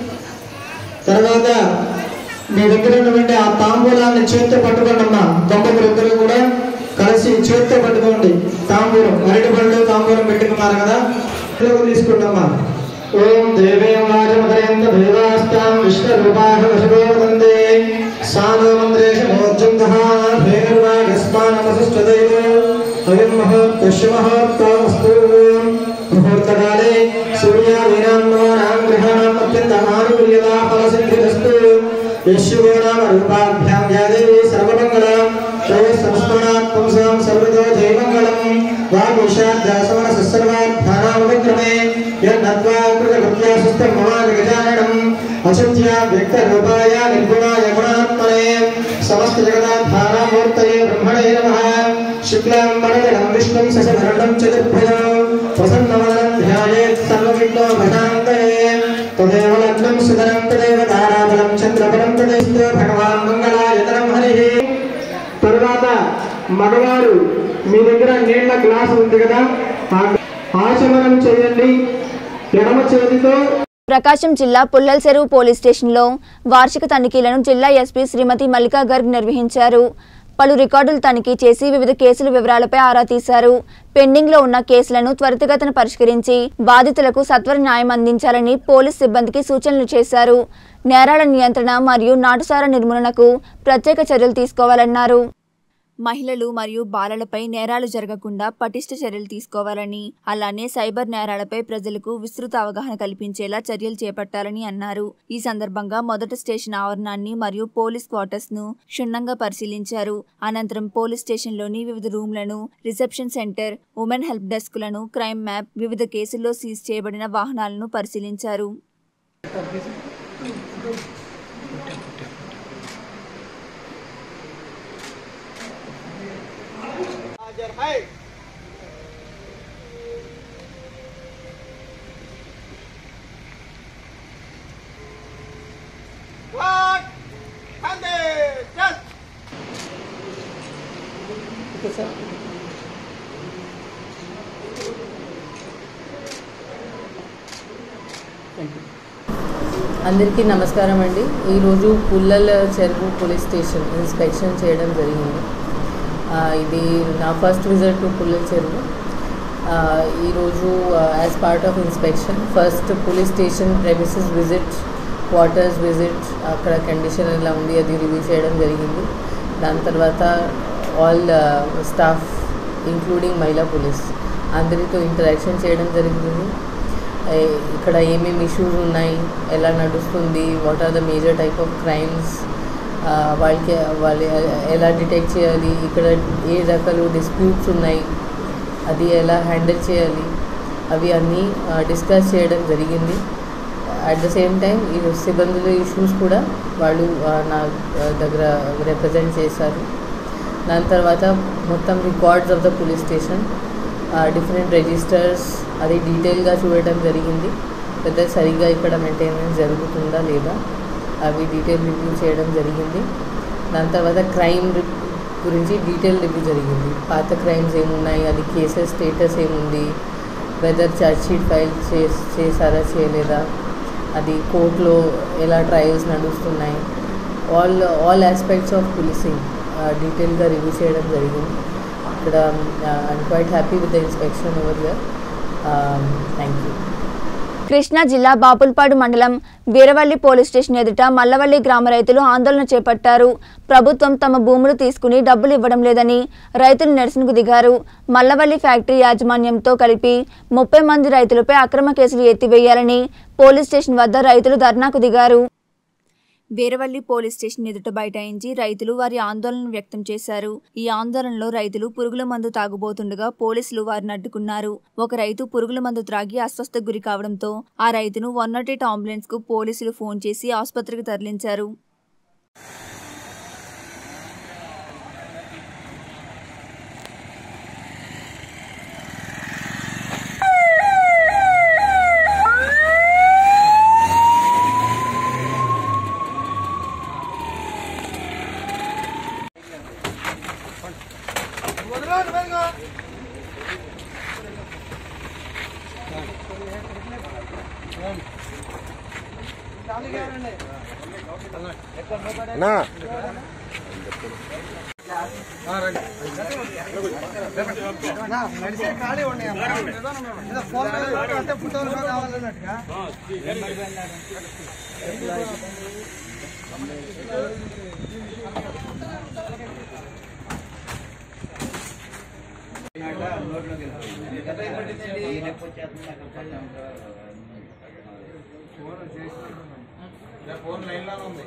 తర్వాత మీ దగ్గర ఉన్నటువంటి ఆ తాంబూలాన్ని చేతితో పట్టుకోండి అమ్మా. దంపతులు ఇద్దరు కూడా కలిసి చేతితో పట్టుకోండి. తాంబూలం అరటి పళ్ళు తాంబూలం పెట్టుకున్నారు కదా, తీసుకోండి అమ్మా. ఓం దేవేం వాచమకరేంద్ర దేవాస్తాం విష్ణురూపాః వశవో వదంతే సానో మంత్రేష మోజ్జంతః భేర్వాగస్మానమసస్వదైవ అయం మహోత్తమస్తు. ముహూర్తకాలే సూర్యాదీనాం గ్రహాణాం అత్యంతమానుకూల్యతా ఫలసిద్ధిరస్తు. యశ్వో నామ రూపాభ్యాం యా దేవీ సర్వమంగళం త్రయస్సంస్మరణాత్ పుంసాం సర్వతో జయమంగళం. వాగీషాద్యాసమన సర్వాభ్యానాముపక్రమే యన్నత్వా కృతకృత్యాసుస్తం మమాగజాననం అచింత్యా వ్యక్తరూపాయ నిర్గుణాయ గుణాత్మనే సమస్త జగదాధారమూర్తయే బ్రహ్మణే నమః. శుక్లాం వరదరం విష్ణుం శశిధరణం చతుర్భుజం ప్రసన్నవదనం ధ్యాయేత్ సర్వవిఘ్నోపశాంతయే. తదేవ లగ్నం సుధరం తదేవ తారాబలం చంద్రబలం తదేస్తు భగవాన్ మంగళాయతనం హరిః. తరువాత మగవారు మీ దగ్గర నీళ్ల గ్లాసు ఉంది కదా, ఆచమనం చేయండి ఎడమ చేతితో. ప్రకాశం జిల్లా పుల్లల చెరువు పోలీస్ స్టేషన్లో వార్షిక తనిఖీలను జిల్లా ఎస్పీ శ్రీమతి మల్లికా గర్గ్ నిర్వహించారు. పలు రికార్డులు తనిఖీ చేసి వివిధ కేసుల వివరాలపై ఆరా తీశారు. పెండింగ్లో ఉన్న కేసులను త్వరితగతిన పరిష్కరించి బాధితులకు సత్వర న్యాయం అందించాలని పోలీస్ సిబ్బందికి సూచనలు చేశారు. నేరాల నియంత్రణ మరియు నాటుసారా నిర్మూలనకు ప్రత్యేక చర్యలు తీసుకోవాలన్నారు. మహిళలు మరియు బాలలపై నేరాలు జరగకుండా పటిష్ట చర్యలు తీసుకోవాలని, అలానే సైబర్ నేరాలపై ప్రజలకు విస్తృత అవగాహన కల్పించేలా చర్యలు చేపట్టాలని అన్నారు. ఈ సందర్భంగా మొదట స్టేషన్ ఆవరణాన్ని మరియు పోలీస్ క్వార్టర్స్ ను క్షుణ్ణంగా పరిశీలించారు. అనంతరం పోలీస్ స్టేషన్లోని వివిధ రూమ్లను, రిసెప్షన్ సెంటర్, ఉమెన్ హెల్ప్ డెస్క్లను, క్రైమ్ మ్యాప్, వివిధ కేసుల్లో సీజ్ చేయబడిన వాహనాలను పరిశీలించారు. అందరికీ నమస్కారం అండి. ఈరోజు పుల్లల చెరువు పోలీస్ స్టేషన్ ఇన్స్పెక్షన్ చేయడం జరిగింది. ఇది నా first visit to Pullala Cheruvu. ఈరోజు as part of inspection first police station premises visit, quarters visit, అక్కడ కండిషన్ ఎలా ఉంది అది రివ్యూ చేయడం జరిగింది. దాని తర్వాత ఆల్ స్టాఫ్ ఇంక్లూడింగ్ మహిళా పోలీస్ అందరితో ఇంటరాక్షన్ చేయడం జరిగింది. ఇక్కడ ఏమేమి ఇష్యూస్ ఉన్నాయి, ఎలా నడుస్తుంది, what are the major type of crimes, వాళ్ళు ఎలా డిటెక్ట్ చేయాలి, ఇక్కడ ఏ రకాలు డిస్ప్యూట్స్ ఉన్నాయి, అది ఎలా హ్యాండిల్ చేయాలి, అవి అన్నీ డిస్కస్ చేయడం జరిగింది. అట్ ద సేమ్ టైం ఈ సిబ్బందుల ఇష్యూస్ కూడా వాళ్ళు నా దగ్గర రిప్రజెంట్ చేశారు. దాని తర్వాత మొత్తం records of the police station, different registers అది డీటెయిల్గా చూడటం జరిగింది. పెద్ద సరిగ్గా ఇక్కడ మెయింటెనెన్స్ జరుగుతుందా లేదా అవి డీటెయిల్ రివ్యూ చేయడం జరిగింది. దాని తర్వాత క్రైమ్ గురించి డీటెయిల్ రివ్యూ జరిగింది. పాత క్రైమ్స్ ఏమున్నాయి, అది కేసెస్ స్టేటస్ ఏముంది, వెదర్ ఛార్జ్షీట్ ఫైల్ చేశారా చేయలేదా, అది కోర్టులో ఎలా ట్రయల్స్ నడుస్తున్నాయి, ఆల్ ఆస్పెక్ట్స్ ఆఫ్ పోలీసింగ్ డీటెయిల్గా రివ్యూ చేయడం జరిగింది. ఇక్కడ I'm quite happy with the inspection over here. Thank you. Krishna జిల్లా బాపుల్పాడు మండలం వీరవల్లి పోలీస్ స్టేషన్ ఎదుట మల్లవల్లి గ్రామ రైతులు ఆందోళన చేపట్టారు. ప్రభుత్వం తమ భూములు తీసుకుని డబ్బులు ఇవ్వడం లేదని రైతులు నిరసనకు దిగారు. మల్లవల్లి ఫ్యాక్టరీ యాజమాన్యంతో కలిపి 30 మంది రైతులపై అక్రమ కేసులు ఎత్తివేయాలని పోలీస్ స్టేషన్ వద్ద రైతులు ధర్నాకు దిగారు. వీరవల్లి పోలీస్ స్టేషన్ ఎదుట బైఠాయించి రైతులు వారి ఆందోళన వ్యక్తం చేశారు. ఈ ఆందోళనలో రైతులు పురుగుల మందు తాగుబోతుండగా పోలీసులు వారిని అడ్డుకున్నారు. ఒక రైతు పురుగుల మందు త్రాగి అస్వస్థకు గురి కావడంతో ఆ రైతును 108 అంబులెన్స్ కు పోలీసులు ఫోన్ చేసి ఆసుపత్రికి తరలించారు. ఫోన్ లైన్ లో ఉంది.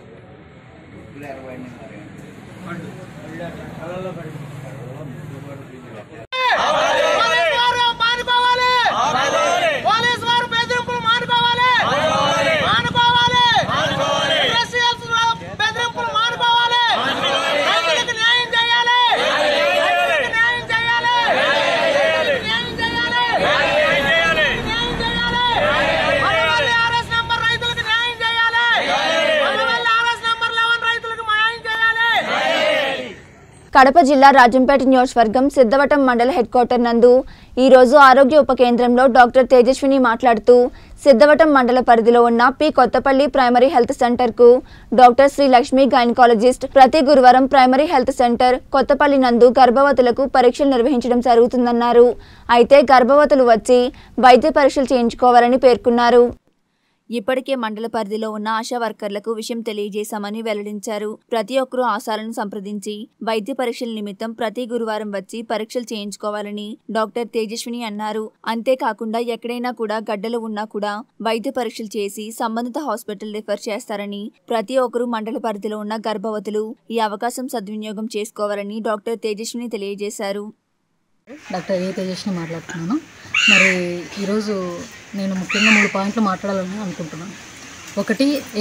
కడప జిల్లా రాజంపేట నియోజకవర్గం సిద్ధవటం మండల హెడ్ క్వార్టర్ నందు ఈ రోజు ఆరోగ్య ఉప కేంద్రంలో డాక్టర్ తేజస్విని మాట్లాడుతూ సిద్ధవటం మండల పరిధిలో ఉన్న P Kothapalli primary health centre కు డాక్టర్ శ్రీ లక్ష్మి గైనకాలజిస్ట్ ప్రతి గురువారం ప్రైమరీ హెల్త్ సెంటర్ కొత్తపల్లి నందు గర్భవతులకు పరీక్షలు నిర్వహించడం జరుగుతుందన్నారు. అయితే గర్భవతులు వచ్చి వైద్య పరీక్షలు చేయించుకోవాలని పేర్కొన్నారు. ఇప్పటికే మండల పరిధిలో ఉన్న ఆశా వర్కర్లకు విషయం తెలియజేశామని వెల్లడించారు. ప్రతి ఒక్కరూ ఆశాలను సంప్రదించి వైద్య పరీక్షల నిమిత్తం ప్రతి గురువారం వచ్చి పరీక్షలు చేయించుకోవాలని డాక్టర్ తేజస్విని అన్నారు. అంతేకాకుండా ఎక్కడైనా కూడా గడ్డలు ఉన్నా కూడా వైద్య పరీక్షలు చేసి సంబంధిత హాస్పిటల్ రిఫర్ చేస్తారని, ప్రతి ఒక్కరూ మండల పరిధిలో ఉన్న గర్భవతులు ఈ అవకాశం సద్వినియోగం చేసుకోవాలని డాక్టర్ తేజస్విని తెలియజేశారు. డాక్టర్ ఏ తేజస్విని మాట్లాడుతున్నాను. మరి ఈరోజు నేను ముఖ్యంగా 3 పాయింట్లు మాట్లాడాలని అనుకుంటున్నాను. ఒకటి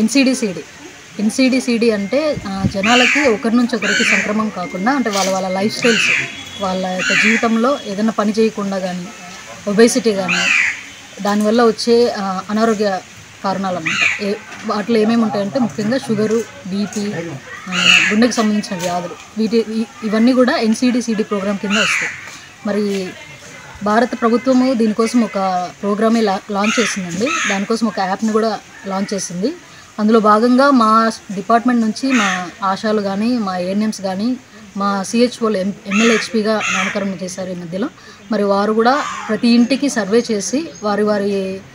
ఎన్సిడిసిడి అంటే జనాలకి ఒకరి నుంచి ఒకరికి సంక్రమం కాకుండా, అంటే వాళ్ళ లైఫ్ స్టైల్స్, వాళ్ళ యొక్క జీవితంలో ఏదైనా పని చేయకుండా కానీ, ఒబేసిటీ కానీ, దానివల్ల వచ్చే అనారోగ్య కారణాలు అన్నమాట. వాటిలో ఏమేమి ఉంటాయంటే ముఖ్యంగా షుగరు, బీపీ, గుండెకి సంబంధించిన వ్యాధులు, ఇవన్నీ కూడా ఎన్సిడిసిడి ప్రోగ్రాం కింద వస్తాయి. మరి భారత ప్రభుత్వము దీనికోసం ఒక ప్రోగ్రామే లాంచ్ చేసిందండి. దానికోసం ఒక యాప్ని కూడా లాంచ్ చేసింది. అందులో భాగంగా మా డిపార్ట్మెంట్ నుంచి మా ఆశాలు కానీ, మా ఏఎన్ఎంస్ కానీ, మా సిహెచ్ఓలు ఎంఎల్హెచ్పిగా నామకరణం చేశారు ఈ మధ్యలో. మరి వారు కూడా ప్రతి ఇంటికి సర్వే చేసి వారి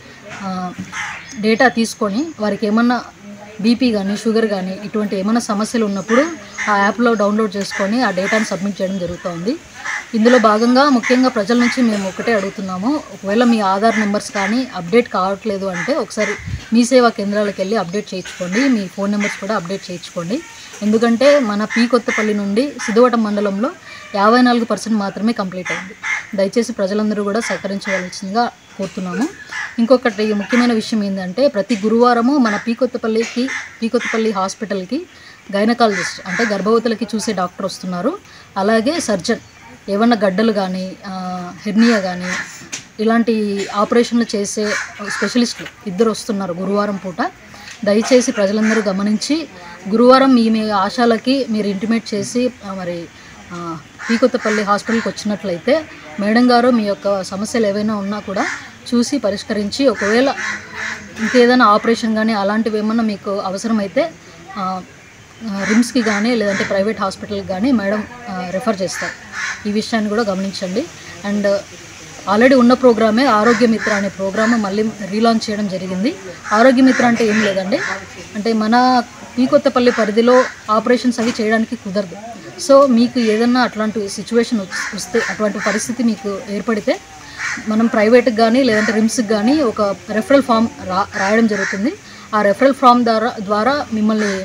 డేటా తీసుకొని వారికి ఏమన్నా బీపీ కానీ, షుగర్ కానీ ఇటువంటి ఏమైనా సమస్యలు ఉన్నప్పుడు ఆ యాప్లో డౌన్లోడ్ చేసుకొని ఆ డేటాను సబ్మిట్ చేయడం జరుగుతుంది. ఇందులో భాగంగా ముఖ్యంగా ప్రజల నుంచి మేము ఒకటే అడుగుతున్నాము, ఒకవేళ మీ ఆధార్ నెంబర్స్ కానీ అప్డేట్ కావట్లేదు అంటే ఒకసారి మీ సేవా కేంద్రాలకు వెళ్ళి అప్డేట్ చేయించుకోండి. మీ ఫోన్ నెంబర్స్ కూడా అప్డేట్ చేయించుకోండి. ఎందుకంటే మన పి కొత్తపల్లి నుండి సిద్ధవటం మండలంలో 54% మాత్రమే కంప్లీట్ అయింది. దయచేసి ప్రజలందరూ కూడా సహకరించవలసిందిగా కోరుతున్నాము. ఇంకొకటి ముఖ్యమైన విషయం ఏంటంటే ప్రతి గురువారము మన పి కొత్తపల్లి హాస్పిటల్కి గైనకాలజిస్ట్ అంటే గర్భవతులకి చూసే డాక్టర్ వస్తున్నారు. అలాగే సర్జన్ ఏమన్నా గడ్డలు కానీ, హెర్నియా కానీ ఇలాంటి ఆపరేషన్లు చేసే స్పెషలిస్టులు 2 వస్తున్నారు గురువారం పూట. దయచేసి ప్రజలందరూ గమనించి గురువారం మీ ఆశాలకి మీరు ఇంటిమేట్ చేసి మరి పి కొత్తపల్లి హాస్పిటల్కి వచ్చినట్లయితే మేడం గారు మీ యొక్క సమస్యలు ఏవైనా ఉన్నా కూడా చూసి పరిష్కరించి, ఒకవేళ ఇంకేదైనా ఆపరేషన్ కానీ అలాంటివి ఏమన్నా మీకు అవసరమైతే రిమ్స్కి కానీ లేదంటే ప్రైవేట్ హాస్పిటల్కి కానీ మేడం రెఫర్ చేస్తారు. ఈ విషయాన్ని కూడా గమనించండి. అండ్ ఆల్రెడీ ఉన్న ప్రోగ్రామే ఆరోగ్య మిత్ర అనే ప్రోగ్రామ్ మళ్ళీ రీలాంచ్ చేయడం జరిగింది. ఆరోగ్య మిత్ర అంటే ఏం లేదండి, అంటే మన పి కొత్తపల్లి పరిధిలో ఆపరేషన్స్ అవి చేయడానికి కుదరదు. సో మీకు ఏదన్నా అట్లాంటి సిచ్యువేషన్ వస్తే, అటువంటి పరిస్థితి మీకు ఏర్పడితే మనం ప్రైవేట్కి కానీ లేదంటే రిమ్స్కి కానీ ఒక రెఫరల్ ఫామ్ రాయడం జరుగుతుంది. ఆ రెఫరల్ ఫామ్ ద్వారా మిమ్మల్ని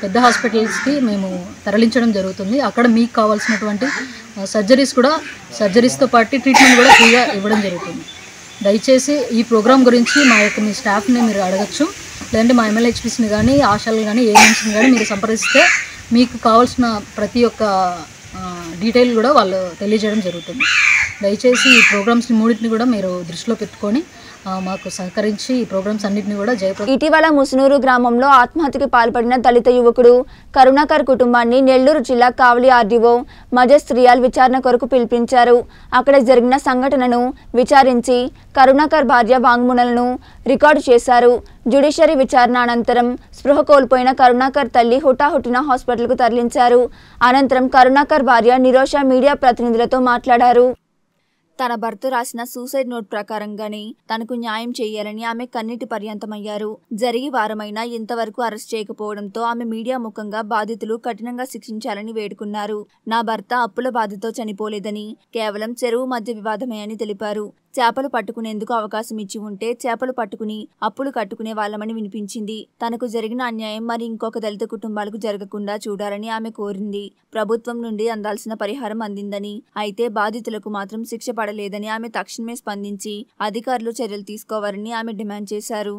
పెద్ద హాస్పిటల్స్కి మేము తరలించడం జరుగుతుంది. అక్కడ మీకు కావాల్సినటువంటి సర్జరీస్తో పాటు ట్రీట్మెంట్ కూడా ఫ్రీగా ఇవ్వడం జరుగుతుంది. దయచేసి ఈ ప్రోగ్రాం గురించి మీ స్టాఫ్ని మీరు అడగచ్చు, లేదంటే మా MLHPSని కానీ ఆశాలు కానీ ఏఎన్ఎంస్ని కానీ మీరు సంప్రదిస్తే మీకు కావాల్సిన ప్రతి ఒక్క డీటెయిల్ కూడా వాళ్ళు తెలియజేయడం జరుగుతుంది. దయచేసి ఈ ప్రోగ్రామ్స్ని మూడింటిని కూడా మీరు దృష్టిలో పెట్టుకొని మాకు సహకరించి ఈ ప్రోగ్రామ్స్ అన్నింటినీ కూడా జయప్రదం. ఇటీవల ముసునూరు గ్రామంలో ఆత్మహత్యకి పాల్పడిన దళిత యువకుడు కరుణాకర్ కుటుంబాన్ని నెల్లూరు జిల్లా కావలి ఆర్డీఓ మజస్ రియాల్ విచారణ కొరకు పిలిపించారు. అక్కడ జరిగిన సంఘటనను విచారించి కరుణాకర్ భార్య వాంగ్మూలాలను రికార్డు చేశారు. జ్యుడిషియరీ విచారణ అనంతరం స్పృహ కోల్పోయిన కరుణాకర్ తల్లి హుటాహుటిన హాస్పిటల్కు తరలించారు. అనంతరం కరుణాకర్ భార్య నిరోష మీడియా ప్రతినిధులతో మాట్లాడారు. తన భర్త రాసిన సూసైడ్ నోట్ ప్రకారంగానే తనకు న్యాయం చేయాలని ఆమె కన్నీటి పర్యంతమయ్యారు. జరిగి వారమైనా ఇంతవరకు అరెస్ట్ చేయకపోవడంతో ఆమె మీడియా ముఖంగా బాధితులు కఠినంగా శిక్షించాలని వేడుకున్నారు. నా భర్త అప్పుల బాధతో చనిపోలేదని, కేవలం చెరువు మధ్య వివాదమే అని తెలిపారు. చేపలు పట్టుకునేందుకు అవకాశం ఇచ్చి ఉంటే చేపలు పట్టుకుని అప్పులు కట్టుకునే వాళ్ళమని వినిపించింది. తనకు జరిగిన అన్యాయం మరి ఇంకొక దళిత కుటుంబాలకు జరగకుండా చూడాలని ఆమె కోరింది. ప్రభుత్వం నుండి అందాల్సిన పరిహారం అందిందని, అయితే బాధితులకు మాత్రం శిక్ష పడలేదని ఆమె తక్షణమే స్పందించి అధికారులు చర్యలు తీసుకోవాలని ఆమె డిమాండ్ చేశారు.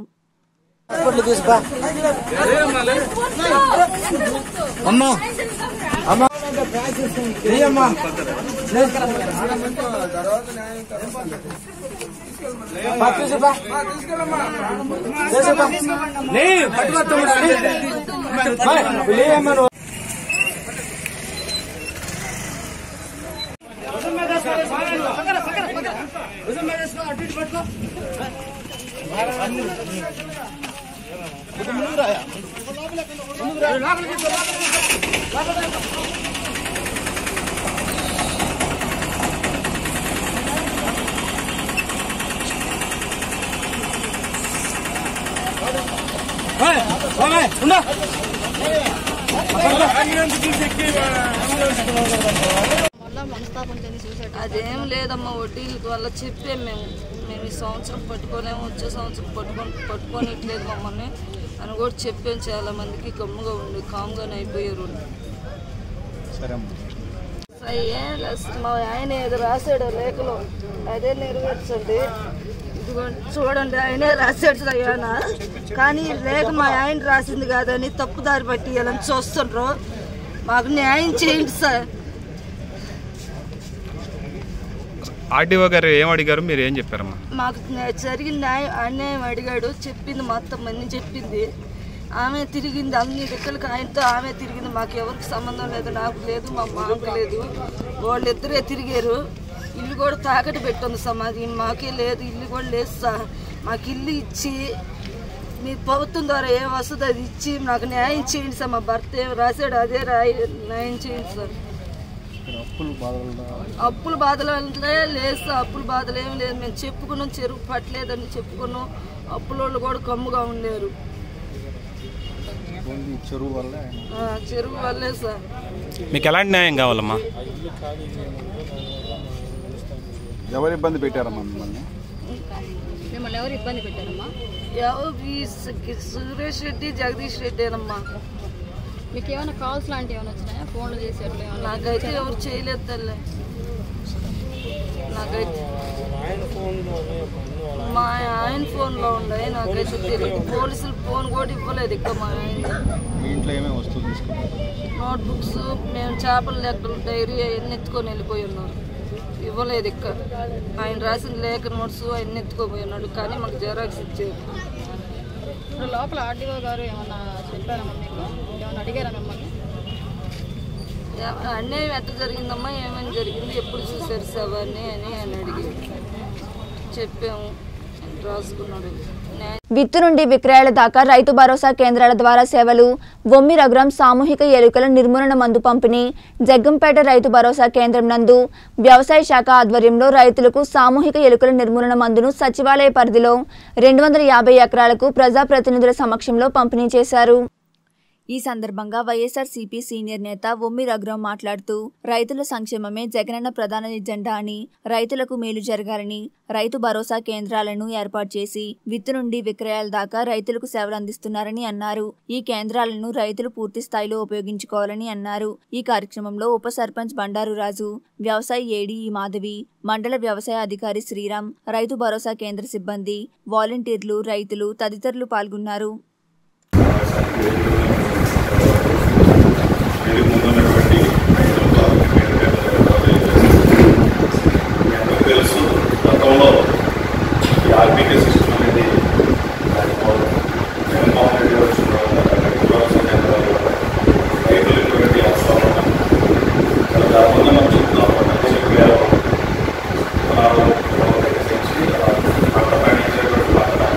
అదేం లేదమ్మా, వడ్డీల వల్ల చెప్పే మేము ఈ సంవత్సరం పట్టుకోలేము, వచ్చే సంవత్సరం పట్టుకోనిట్లేదు మమ్మల్ని అని కూడా చెప్పాం. చాలా మందికి గమ్ముగా ఉండి కామ్గానే అయిపోయారు. మా ఆయన ఏదో రాశాడు లేఖలో, అదే నెరవేర్చండి. ఇదిగోండి చూడండి, ఆయనే రాశాడు అయ్యానా, కానీ లేఖ మా ఆయన రాసింది కాదని తప్పుదారి పట్టియాలని చూస్తుండ్రు. మాకు న్యాయం చేయండి సార్. ఆర్డీఓ గారు ఏం అడిగారు, మీరు ఏం చెప్పారమ్మా? మాకు జరిగిన అన్యాయం అడిగాడు, చెప్పింది మొత్తం అన్ని చెప్పింది. ఆమె తిరిగింది అన్ని దిక్కులకి, ఆయనతో ఆమె తిరిగింది. మాకు ఎవరికి సంబంధం లేదు, నాకు లేదు, మా మామకు లేదు. వాళ్ళిద్దరే తిరిగారు. ఇల్లు కూడా తాకట్టు పెట్టింది సార్, మాకే లేదు, ఇల్లు కూడా లేదు సార్. మాకు ఇల్లు ఇచ్చి మీ ప్రభుత్వం ద్వారా ఏం వస్తుందో అది ఇచ్చి నాకు న్యాయం చేయండి సార్. మా భర్త ఏం రాశాడు అదే న్యాయం చేయండి సార్. అప్పుల బాధలు లేదు సార్, అప్పుల బాధలు ఏమి లేదు. మేము చెప్పుకున్నాం, చెరువు పట్టలేదని చెప్పుకున్నాం. అప్పులోళ్ళు కూడా కమ్ముగా ఉండేరు. చెరువు వల్లే సార్. మీకు ఎలాంటి న్యాయం కావాలమ్మా? ఎవరు ఇబ్బంది పెట్టారమ్మా మిమ్మల్ని? మిమ్మల్ని ఎవరు ఇబ్బంది పెట్టారమ్మా? సురేష్ రెడ్డి, జగదీష్ రెడ్డి అమ్మా. మీకు ఏమైనా కాల్స్ లాంటివి ఏమైనా వచ్చినాయా? ఫోన్లు చేసేట్లు? నాకైతే ఎవరు చేయలేదు తల్లి. నాకైతే మా ఆయన ఫోన్లో ఉండే, నాకైతే తెలియదు. పోలీసులు ఫోన్ కూడా ఇవ్వలేదు ఇక్కడ. మా ఆయన నోట్బుక్స్, మేము చేపల లెక్కలు, డైరీ అవన్నీ ఎత్తుకొని వెళ్ళిపోయి ఉన్నారు. ఇవ్వలేదు ఇక్కడ. ఆయన రాసిన లేఖ నోట్స్ అవన్నీ ఎత్తుకోపోయి ఉన్నాడు, కానీ మాకు జెరాక్స్ ఇచ్చేది. లోపల ఆర్డీఓ గారు ఏమన్నా చెప్పారమ్మా మీకు? ఏమన్నా అడిగారా మిమ్మల్ని? అన్యాయం ఎట్లా జరిగిందమ్మా, ఏమైనా జరిగింది, ఎప్పుడు చూసారు శవాన్ని అని ఆయన అడిగారు. చెప్పాము, రాసుకున్నాడు. విత్తు నుండి విక్రయాల దాకా రైతు భరోసా కేంద్రాల ద్వారా సేవలు. బొమ్మి రఘురాం సామూహిక ఎలుకల నిర్మూలన మందు పంపిణీ. జగ్గంపేట రైతు భరోసా కేంద్రం నందు వ్యవసాయ శాఖ ఆధ్వర్యంలో రైతులకు సామూహిక ఎలుకల నిర్మూలన మందును సచివాలయ పరిధిలో 250 ఎకరాలకు ప్రజాప్రతినిధుల సమక్షంలో పంపిణీ చేశారు. ఈ సందర్భంగా వైఎస్ఆర్సీపీ సీనియర్ నేత ఒమ్మి రఘురాం మాట్లాడుతూ రైతుల సంక్షేమమే జగనన్న ప్రధాన ఎజెండా అని, రైతులకు మేలు జరగాలని రైతు భరోసా కేంద్రాలను ఏర్పాటు చేసి విత్తు నుండి విక్రయాల దాకా రైతులకు సేవలు అందిస్తున్నారని అన్నారు. ఈ కేంద్రాలను రైతులు పూర్తి స్థాయిలో ఉపయోగించుకోవాలని అన్నారు. ఈ కార్యక్రమంలో ఉప సర్పంచ్ బండారు రాజు, వ్యవసాయ ఏడీ మాధవి, మండల వ్యవసాయ అధికారి శ్రీరామ్, రైతు భరోసా కేంద్ర సిబ్బంది, వాలంటీర్లు, రైతులు తదితరులు పాల్గొన్నారు. తెలుసు గతంలో ఈ ఆర్బీకే సిస్టమ్ అనేది జగన్మోహన్ రెడ్డి వచ్చిన రైతులు ఇటువంటి అవసరం కాకుండా మనం చెప్తున్నాం పంట పండించేటువంటి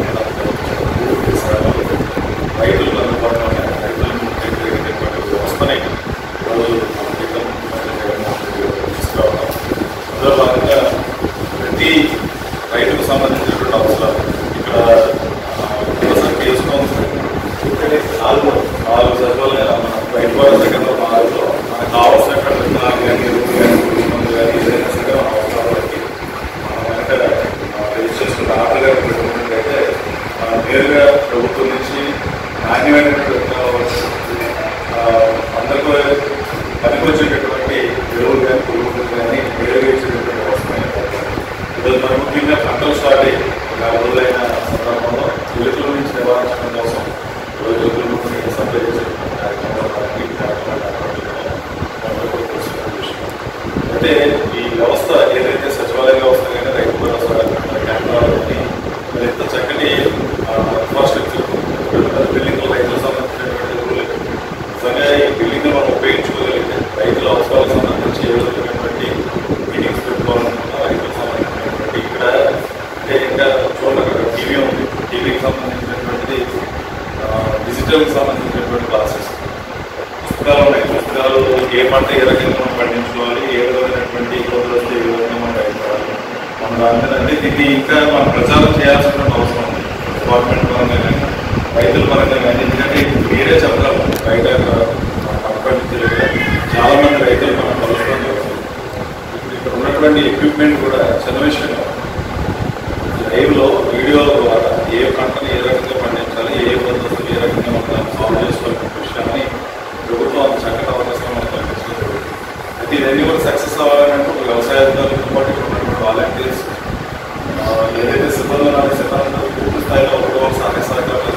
రైతులకు అందుబాటులో రైతులకు వ్యవస్థనే రోజు తీసుకురావడం. అందులో భాగంగా ప్రతి రైతుకు సంబంధించినటువంటి అవసరాలు ఇక్కడ చేసుకోవాలి. నాలుగు సచివాలయాలు మన రైతు భరోసా కేంద్రం 4లో మనకు కావాల్సినటువంటి విత్తనాలు కానీ ఎరువులు కానీ పురుగుమందులు కానీ ఏదైనా సరే మన అవసరాలకి మనం వెనక రిజిస్టర్ చేసుకున్న ఆర్డర్గా పెట్టుకున్నట్లయితే మనం నేరుగా ప్రభుత్వం నుంచి నాణ్యమైనటువంటి విత్తనాలు అందరికీ పనికొచ్చేటటువంటి ఎరువులు కానీ పురుగులు కానీ నేరుగా ఇచ్చేటటువంటి అవసరం. ఈరోజు మనం ముఖ్యంగా పంటలు స్టార్ట్ అయ్యి 4 రోజులైన సందర్భంలో ఎలుకల నుంచి నివారించడం కోసం ఈరోజు ఎలుకలు సప్లై చేసేటువంటి కార్యక్రమాలు అయితే ఈ వ్యవస్థ ఏదైతే సచివాలయ వ్యవస్థ కానీ రైతు భరోసా కేంద్రాలని ఎంత చక్కటి ఇన్ఫ్రాస్ట్రక్చర్ బిల్డింగ్లు రైతులకు సంబంధించినటువంటి ఎరువులు నిజంగా ఈ బిల్డింగ్లు మనం ఉపయోగించుకోగలిగితే రైతుల అవసరాలకు సంబంధించి ఏ విధమైనటువంటి మీటింగ్స్ పెట్టుకోవాలనుకున్నా రైతులకు సంబంధించినటువంటి ఇక్కడ అంటే ఇంకా చూడండి అక్కడ టీవీ ఉంది. టీవీకి సంబంధించినటువంటిది డిజిటల్కి సంబంధించినటువంటి క్లాసెస్ పుస్తకాలు ఉన్నాయి. పుస్తకాలు ఏ పంట ఏ రకంగా మనం పండించుకోవాలి, ఏ విధమైనటువంటి ఇబ్బందులు వస్తే ఏ విధంగా మనం రైతుకోవాలి మన దాని మీద అంటే దీన్ని ఇంకా మనం ప్రచారం చేయాల్సిన అవసరం ఉంది. గవర్నమెంట్ పరంగా కానీ రైతుల పరంగా కానీ ఎందుకంటే మీరే చెప్పగలరు బయట పండించలేదు చాలా మంది రైతులు మనం కలుసుకోవడం జరుగుతుంది. ఇప్పుడు ఇక్కడ ఉన్నటువంటి ఎక్విప్మెంట్ కూడా చిన్న విషయం లైవ్లో వీడియోల ద్వారా ఏ పంటను ఏ రకంగా పండించాలి, ఏ పద్ధతులు ఏ రకంగా మనం సాల్వ్ చేసుకోవాలనే విషయాన్ని ప్రభుత్వం అంత చక్కటి అవకాశం మనకు కల్పించడం. అయితే ఇవన్నీ కూడా సక్సెస్ అవ్వాలంటే ఒక వ్యవసాయ అధికారులతో పాటు ఇక్కడ ఉన్నటువంటి వాలంటీర్స్ ఏదైతే సిబ్బంది ఉన్నారో సిబ్బంది పూర్తి స్థాయిలో ఒక సహాయ సహకారాలు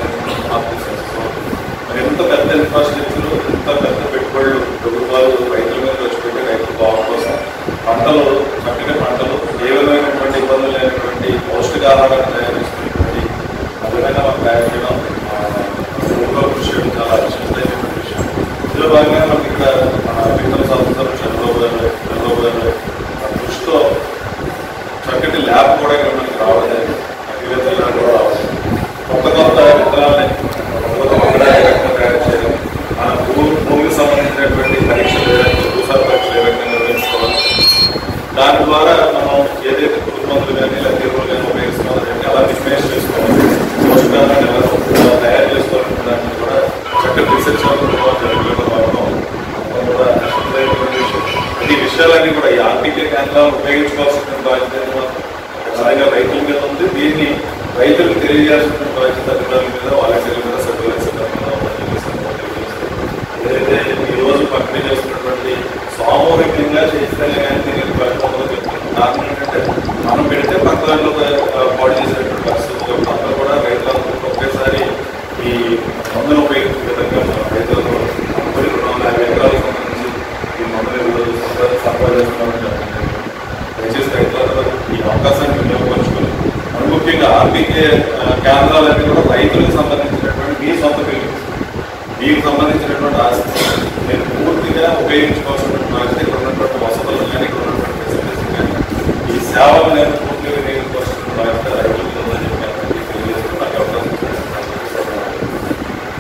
మరి ఎంత పెద్ద ఇన్ఫ్రాస్ట్రక్చర్ ఎంత పెద్ద పెట్టుబడులు ప్రభుత్వాలు రైతుల మీద ఖర్చు పెట్టి రైతుల బాగు కోసం పంటలు చక్కటి పంటలు ఏ విధమైనటువంటి ఇబ్బందులు లేనటువంటి పౌష్టికాహారాన్ని తయారు చేసుకునేటువంటి ఆ విధంగా మనం తయారు చేయడం ప్రభుత్వం కృషి చేయడం చాలా అత్యంతమైనటువంటి విషయం. ఇందులో భాగంగా మనకి ఇక్కడ విత్తన సంస్థలు చంద్రబాబు గారు కృషితో చక్కటి ల్యాబ్ కూడా ఇక్కడ మనకి రావడం జరిగింది. అగ్రికల్చర్ ల్యాబ్ కూడా రావడం కొత్త విత్తనాలని తయారు చేయడం, మన భూమికి సంబంధించినటువంటి పరీక్షలు భూసార పరీక్షలు ఏ రకంగా నిర్వహించుకోవాలి, దాని ద్వారా మనం ఏదైతే పురుగుమందులు కానీ లేదా ఎరువులు కానీ ఉపయోగిస్తున్నారంటే అలా డిఫైన్ చేసుకోవాలి, పోషకాలను ఎలా తయారు చేసుకోవాలంటే దాన్ని కూడా చక్కటి రీసెర్చ్ జరగడం కూడా ఈ విషయాలన్నీ కూడా ఈ ఆర్టీకే కేంద్రాలను ఉపయోగించుకోవాల్సిన బాధ్యత ఖచ్చితంగా రైతుల మీద ఉంది. దీన్ని రైతులకు తెలియజేయాల్సిన బాధ్యత అధికారుల మీద, వాలంటీర్ల మీద, సభ్యుల మీద ఏదైతే ఈరోజు పంపిణీ చేస్తున్నటువంటి సామూహికంగా చేస్తేనే కానీ దీనికి పరిణామంలో చెప్తున్నాం. కారణం ఏంటంటే మనం పెడితే పక్కదాంట్లో పాడు చేసేటువంటి పరిస్థితులు అందరూ కూడా రైతులందరూ ఒకేసారి ఈ మందును ఉపయోగించే విధంగా రైతులకు 250 ఎకరాలకు సంబంధించి ఈ మందులు సరఫరా చేస్తున్నామని దయచేసి రైతులందరూ ఈ అవకాశాన్ని వినియోగపరుచుకొని మనం ముఖ్యంగా ఆర్బీకే కేంద్రాలన్నీ కూడా రైతులకు సంబంధించినటువంటి మీ సొంత బిల్లు మీకు సంబంధించినటువంటి ఆస్తి నేను పూర్తిగా ఉపయోగించుకోవాల్సినటువంటి బాధ్యత ఇక్కడ ఉన్నటువంటి వసతులు కానీ ఇక్కడ ఉన్నటువంటి ఫెసిలిటీస్ కానీ ఈ సేవలు నేను పూర్తిగా వినియోగించుకోవాల్సిన బాధ్యత రైతులకు ఉందని చెప్పి తెలియజేస్తూ నాకు అవకాశం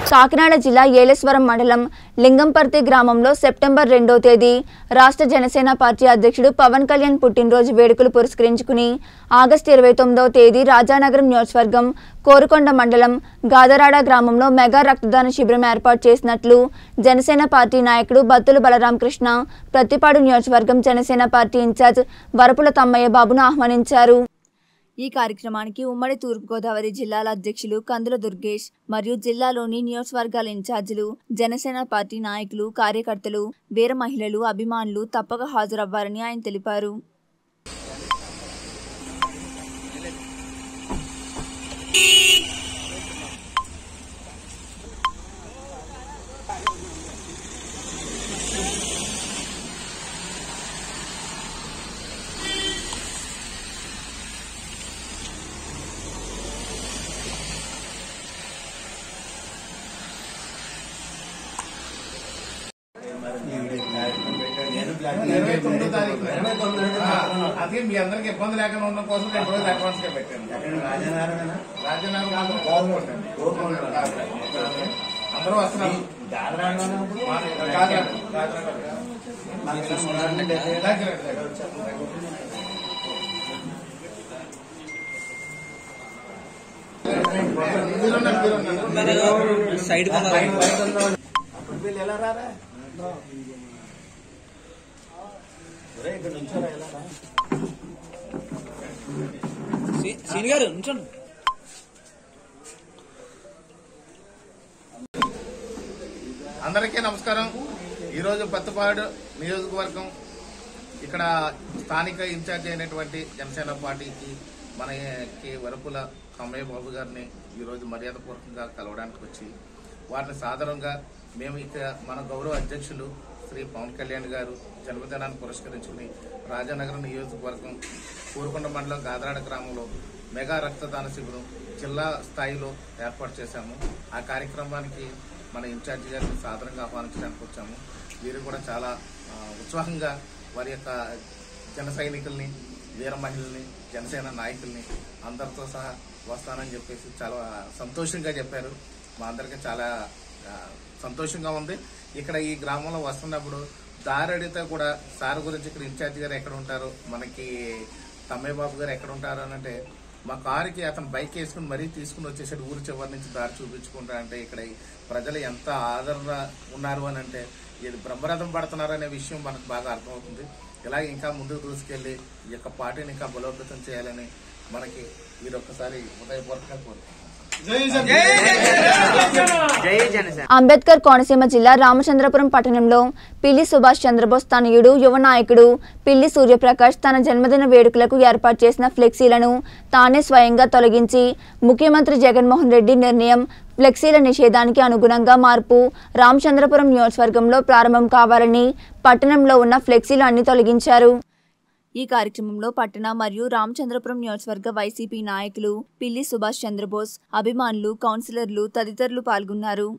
కాకినాడ జిల్లా ఏలేశ్వరం మండలం లింగంపర్తి గ్రామంలో సెప్టెంబర్ 2వ తేదీ రాష్ట్ర జనసేన పార్టీ అధ్యక్షుడు పవన్ కళ్యాణ్ పుట్టినరోజు వేడుకలు పురస్కరించుకుని ఆగస్టు 29వ తేదీ రాజానగరం నియోజకవర్గం కోరుకొండ మండలం గాదరాడ గ్రామంలో మెగా రక్తదాన శిబిరం ఏర్పాటు చేసినట్లు జనసేన పార్టీ నాయకుడు బత్తుల బలరామకృష్ణ ప్రతిపాడు నియోజకవర్గం జనసేన పార్టీ ఇన్ఛార్జ్ వరపుల తమ్మయ్య బాబును ఆహ్వానించారు. ఈ కార్యక్రమానికి ఉమ్మడి తూర్పుగోదావరి జిల్లాల అధ్యక్షులు కందుల దుర్గేష్ మరియు జిల్లాలోని నియోజకవర్గాల ఇన్ఛార్జీలు జనసేన పార్టీ నాయకులు కార్యకర్తలు వీర మహిళలు అభిమానులు తప్పక హాజరవ్వాలని ఆయన తెలిపారు. అదే మీ అందరికి ఇబ్బంది లేకుండా ఉండడం కోసం 2 రోజులు అడ్వాన్స్ గా పెట్టాను. అందరూ వస్తున్నారు. సైడ్ ఎలా రారా సీని గారు నుంచోండి. అందరికీ నమస్కారం. ఈరోజు పత్తిపాడు నియోజకవర్గం ఇక్కడ స్థానిక ఇన్ఛార్జ్ అయినటువంటి జనసేన పార్టీకి మనకి వరపుల తమ్మయ్య బాబు గారిని ఈరోజు మర్యాదపూర్వకంగా కలవడానికి వచ్చి వారిని సాధారణంగా మేము ఇక్కడ మన గౌరవ అధ్యక్షులు శ్రీ పవన్ కళ్యాణ్ గారు జన్మదినాన్ని పురస్కరించుకుని రాజానగరం నియోజకవర్గం కోరుకొండ మండలం గాదరాడ గ్రామంలో మెగా రక్తదాన శిబిరం జిల్లా స్థాయిలో ఏర్పాటు చేశాము. ఆ కార్యక్రమానికి మన ఇన్ఛార్జి గారిని సాధారణంగా ఆహ్వానించడానికి వచ్చాము. వీరు కూడా చాలా ఉత్సాహంగా వారి యొక్క జన సైనికుల్ని వీర మహిళల్ని జనసేన నాయకుల్ని అందరితో సహా వస్తానని చెప్పేసి చాలా సంతోషంగా చెప్పారు. మా అందరికీ చాలా సంతోషంగా ఉంది. ఇక్కడ ఈ గ్రామంలో వస్తున్నప్పుడు దారి అడిగితే కూడా సార్ గురించి ఇక్కడ ఇన్ఛార్జి గారు ఎక్కడ ఉంటారు, మనకి తమ్మయ్య బాబు గారు ఎక్కడ ఉంటారు అని అంటే మా కారుకి అతను బైక్ వేసుకుని మరీ తీసుకుని వచ్చేసాడు. ఊరి చివరి నుంచి దారి చూపించుకుంటా అంటే ఇక్కడ ప్రజలు ఎంత ఆదరణ ఉన్నారు అని అంటే ఇది బ్రహ్మరథం పడుతున్నారు అనే విషయం మనకు బాగా అర్థమవుతుంది. ఇలాగే ఇంకా ముందుకు దూసుకెళ్లి ఈ యొక్క పార్టీని ఇంకా బలోపేతం చేయాలని మనకి మీరు ఒక్కసారి హృదయపూర్వకంగా కోరుకుంటున్నాను. అంబేద్కర్ కోనసీమ జిల్లా రామచంద్రపురం పట్టణంలో పిల్లి సుభాష్ చంద్రబోస్ తనయుడు యువ నాయకుడు పిల్లి సూర్యప్రకాష్ తన జన్మదిన వేడుకలకు ఏర్పాటు చేసిన ఫ్లెక్సీలను తానే స్వయంగా తొలగించి ముఖ్యమంత్రి జగన్మోహన్ రెడ్డి నిర్ణయం ఫ్లెక్సీల నిషేధానికి అనుగుణంగా మార్పు రామచంద్రపురం నియోజకవర్గంలో ప్రారంభం కావాలని పట్టణంలో ఉన్న ఫ్లెక్సీలు అన్ని తొలగించారు. ఈ కార్యక్రమంలో పట్టణ మరియు రామచంద్రపురం నియోజకవర్గ వైసీపీ నాయకులు పిల్లి సుభాష్ చంద్రబోస్ అభిమానులు కౌన్సిలర్లు తదితరులు పాల్గొన్నారు.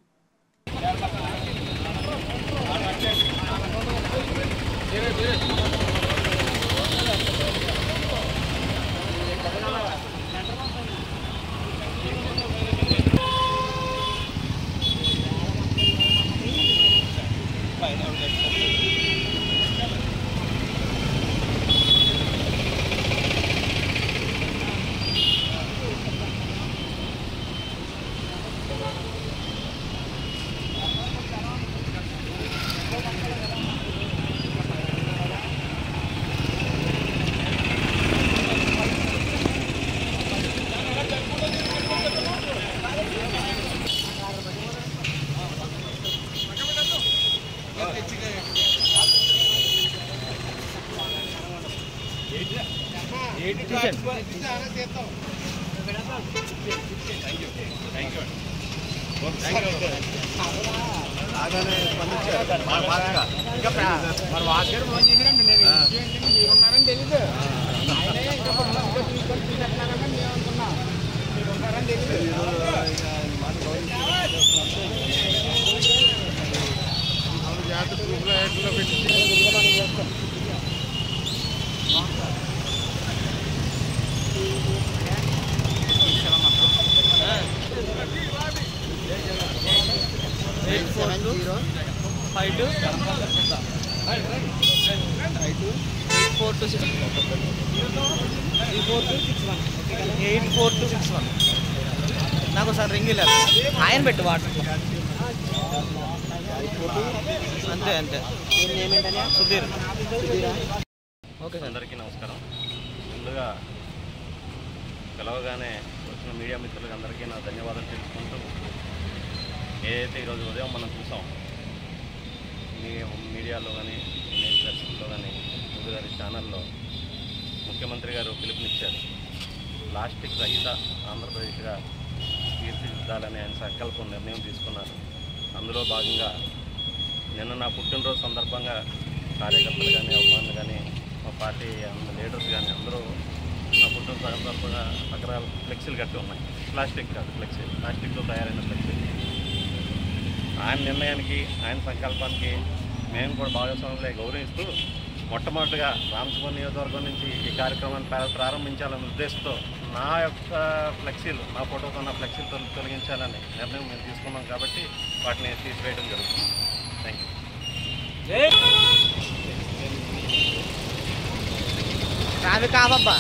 మరి వాచ్గారు ఫోన్ చేశారండి, నేను మీరున్నారని తెలీదు. ఆయనే ఇంకా తీసుకెళ్తున్నారని మేము అనుకున్నాం, మీరు ఉన్నారని తెలీదు. జాగ్రత్త గ్రూప్లో యాడ్లో పెట్టి నాకు సార్ రింగ్ లేదు ఆయన పెట్టు వాటర్ అంతే అంతే సుధీర్ ఓకే సార్ అందరికీ నమస్కారం. ముందుగా పిలవగానే వచ్చిన మీడియా మిత్రులకు అందరికీ నా ధన్యవాదాలు తెలుసుకుంటూ ఏదైతే ఈరోజు ఉదయం మనం చూసాం మీడియాలో కానీ ప్రెస్లో కానీ ముందు గారి ఛానల్లో ముఖ్యమంత్రి గారు పిలుపునిచ్చారు ప్లాస్టిక్ రహిత ఆంధ్రప్రదేశ్గా తీర్చిదిద్దాలని ఆయన సంకల్పం నిర్ణయం తీసుకున్నారు. అందులో భాగంగా నిన్న నా పుట్టినరోజు సందర్భంగా కార్యకర్తలు కానీ అభిమానులు కానీ మా పార్టీ లీడర్స్ కానీ అందరూ నా పుట్టినరోజు సందర్భంగా రకరకాల ఫ్లెక్సీలు కట్టి ఉన్నాయి. ప్లాస్టిక్ కాదు ఫ్లెక్సీ, ప్లాస్టిక్తో తయారైన ఫ్లెక్సీ. ఆయన నిర్ణయానికి ఆయన సంకల్పానికి మేము కూడా భాగస్వాములే గౌరవిస్తూ మొట్టమొదటిగా రామచంద్ర నియోజకవర్గం నుంచి ఈ కార్యక్రమాన్ని ప్రారంభించాలనే ఉద్దేశంతో నా యొక్క ఫ్లెక్సీలు, నా ఫోటోతో ఉన్న ఫ్లెక్సీలు తొలగించాలని నిర్ణయం మేము తీసుకున్నాం కాబట్టి వాటిని తీసివేయడం జరుగుతుంది. Thank you. ట్రాఫిక్ ఆపబ్బా.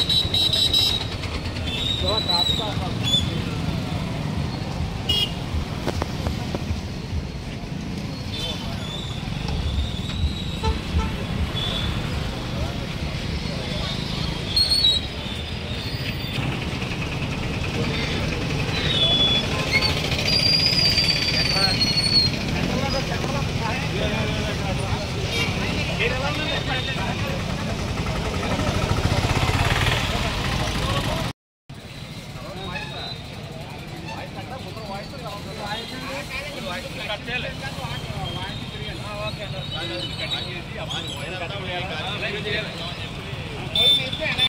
ఓకే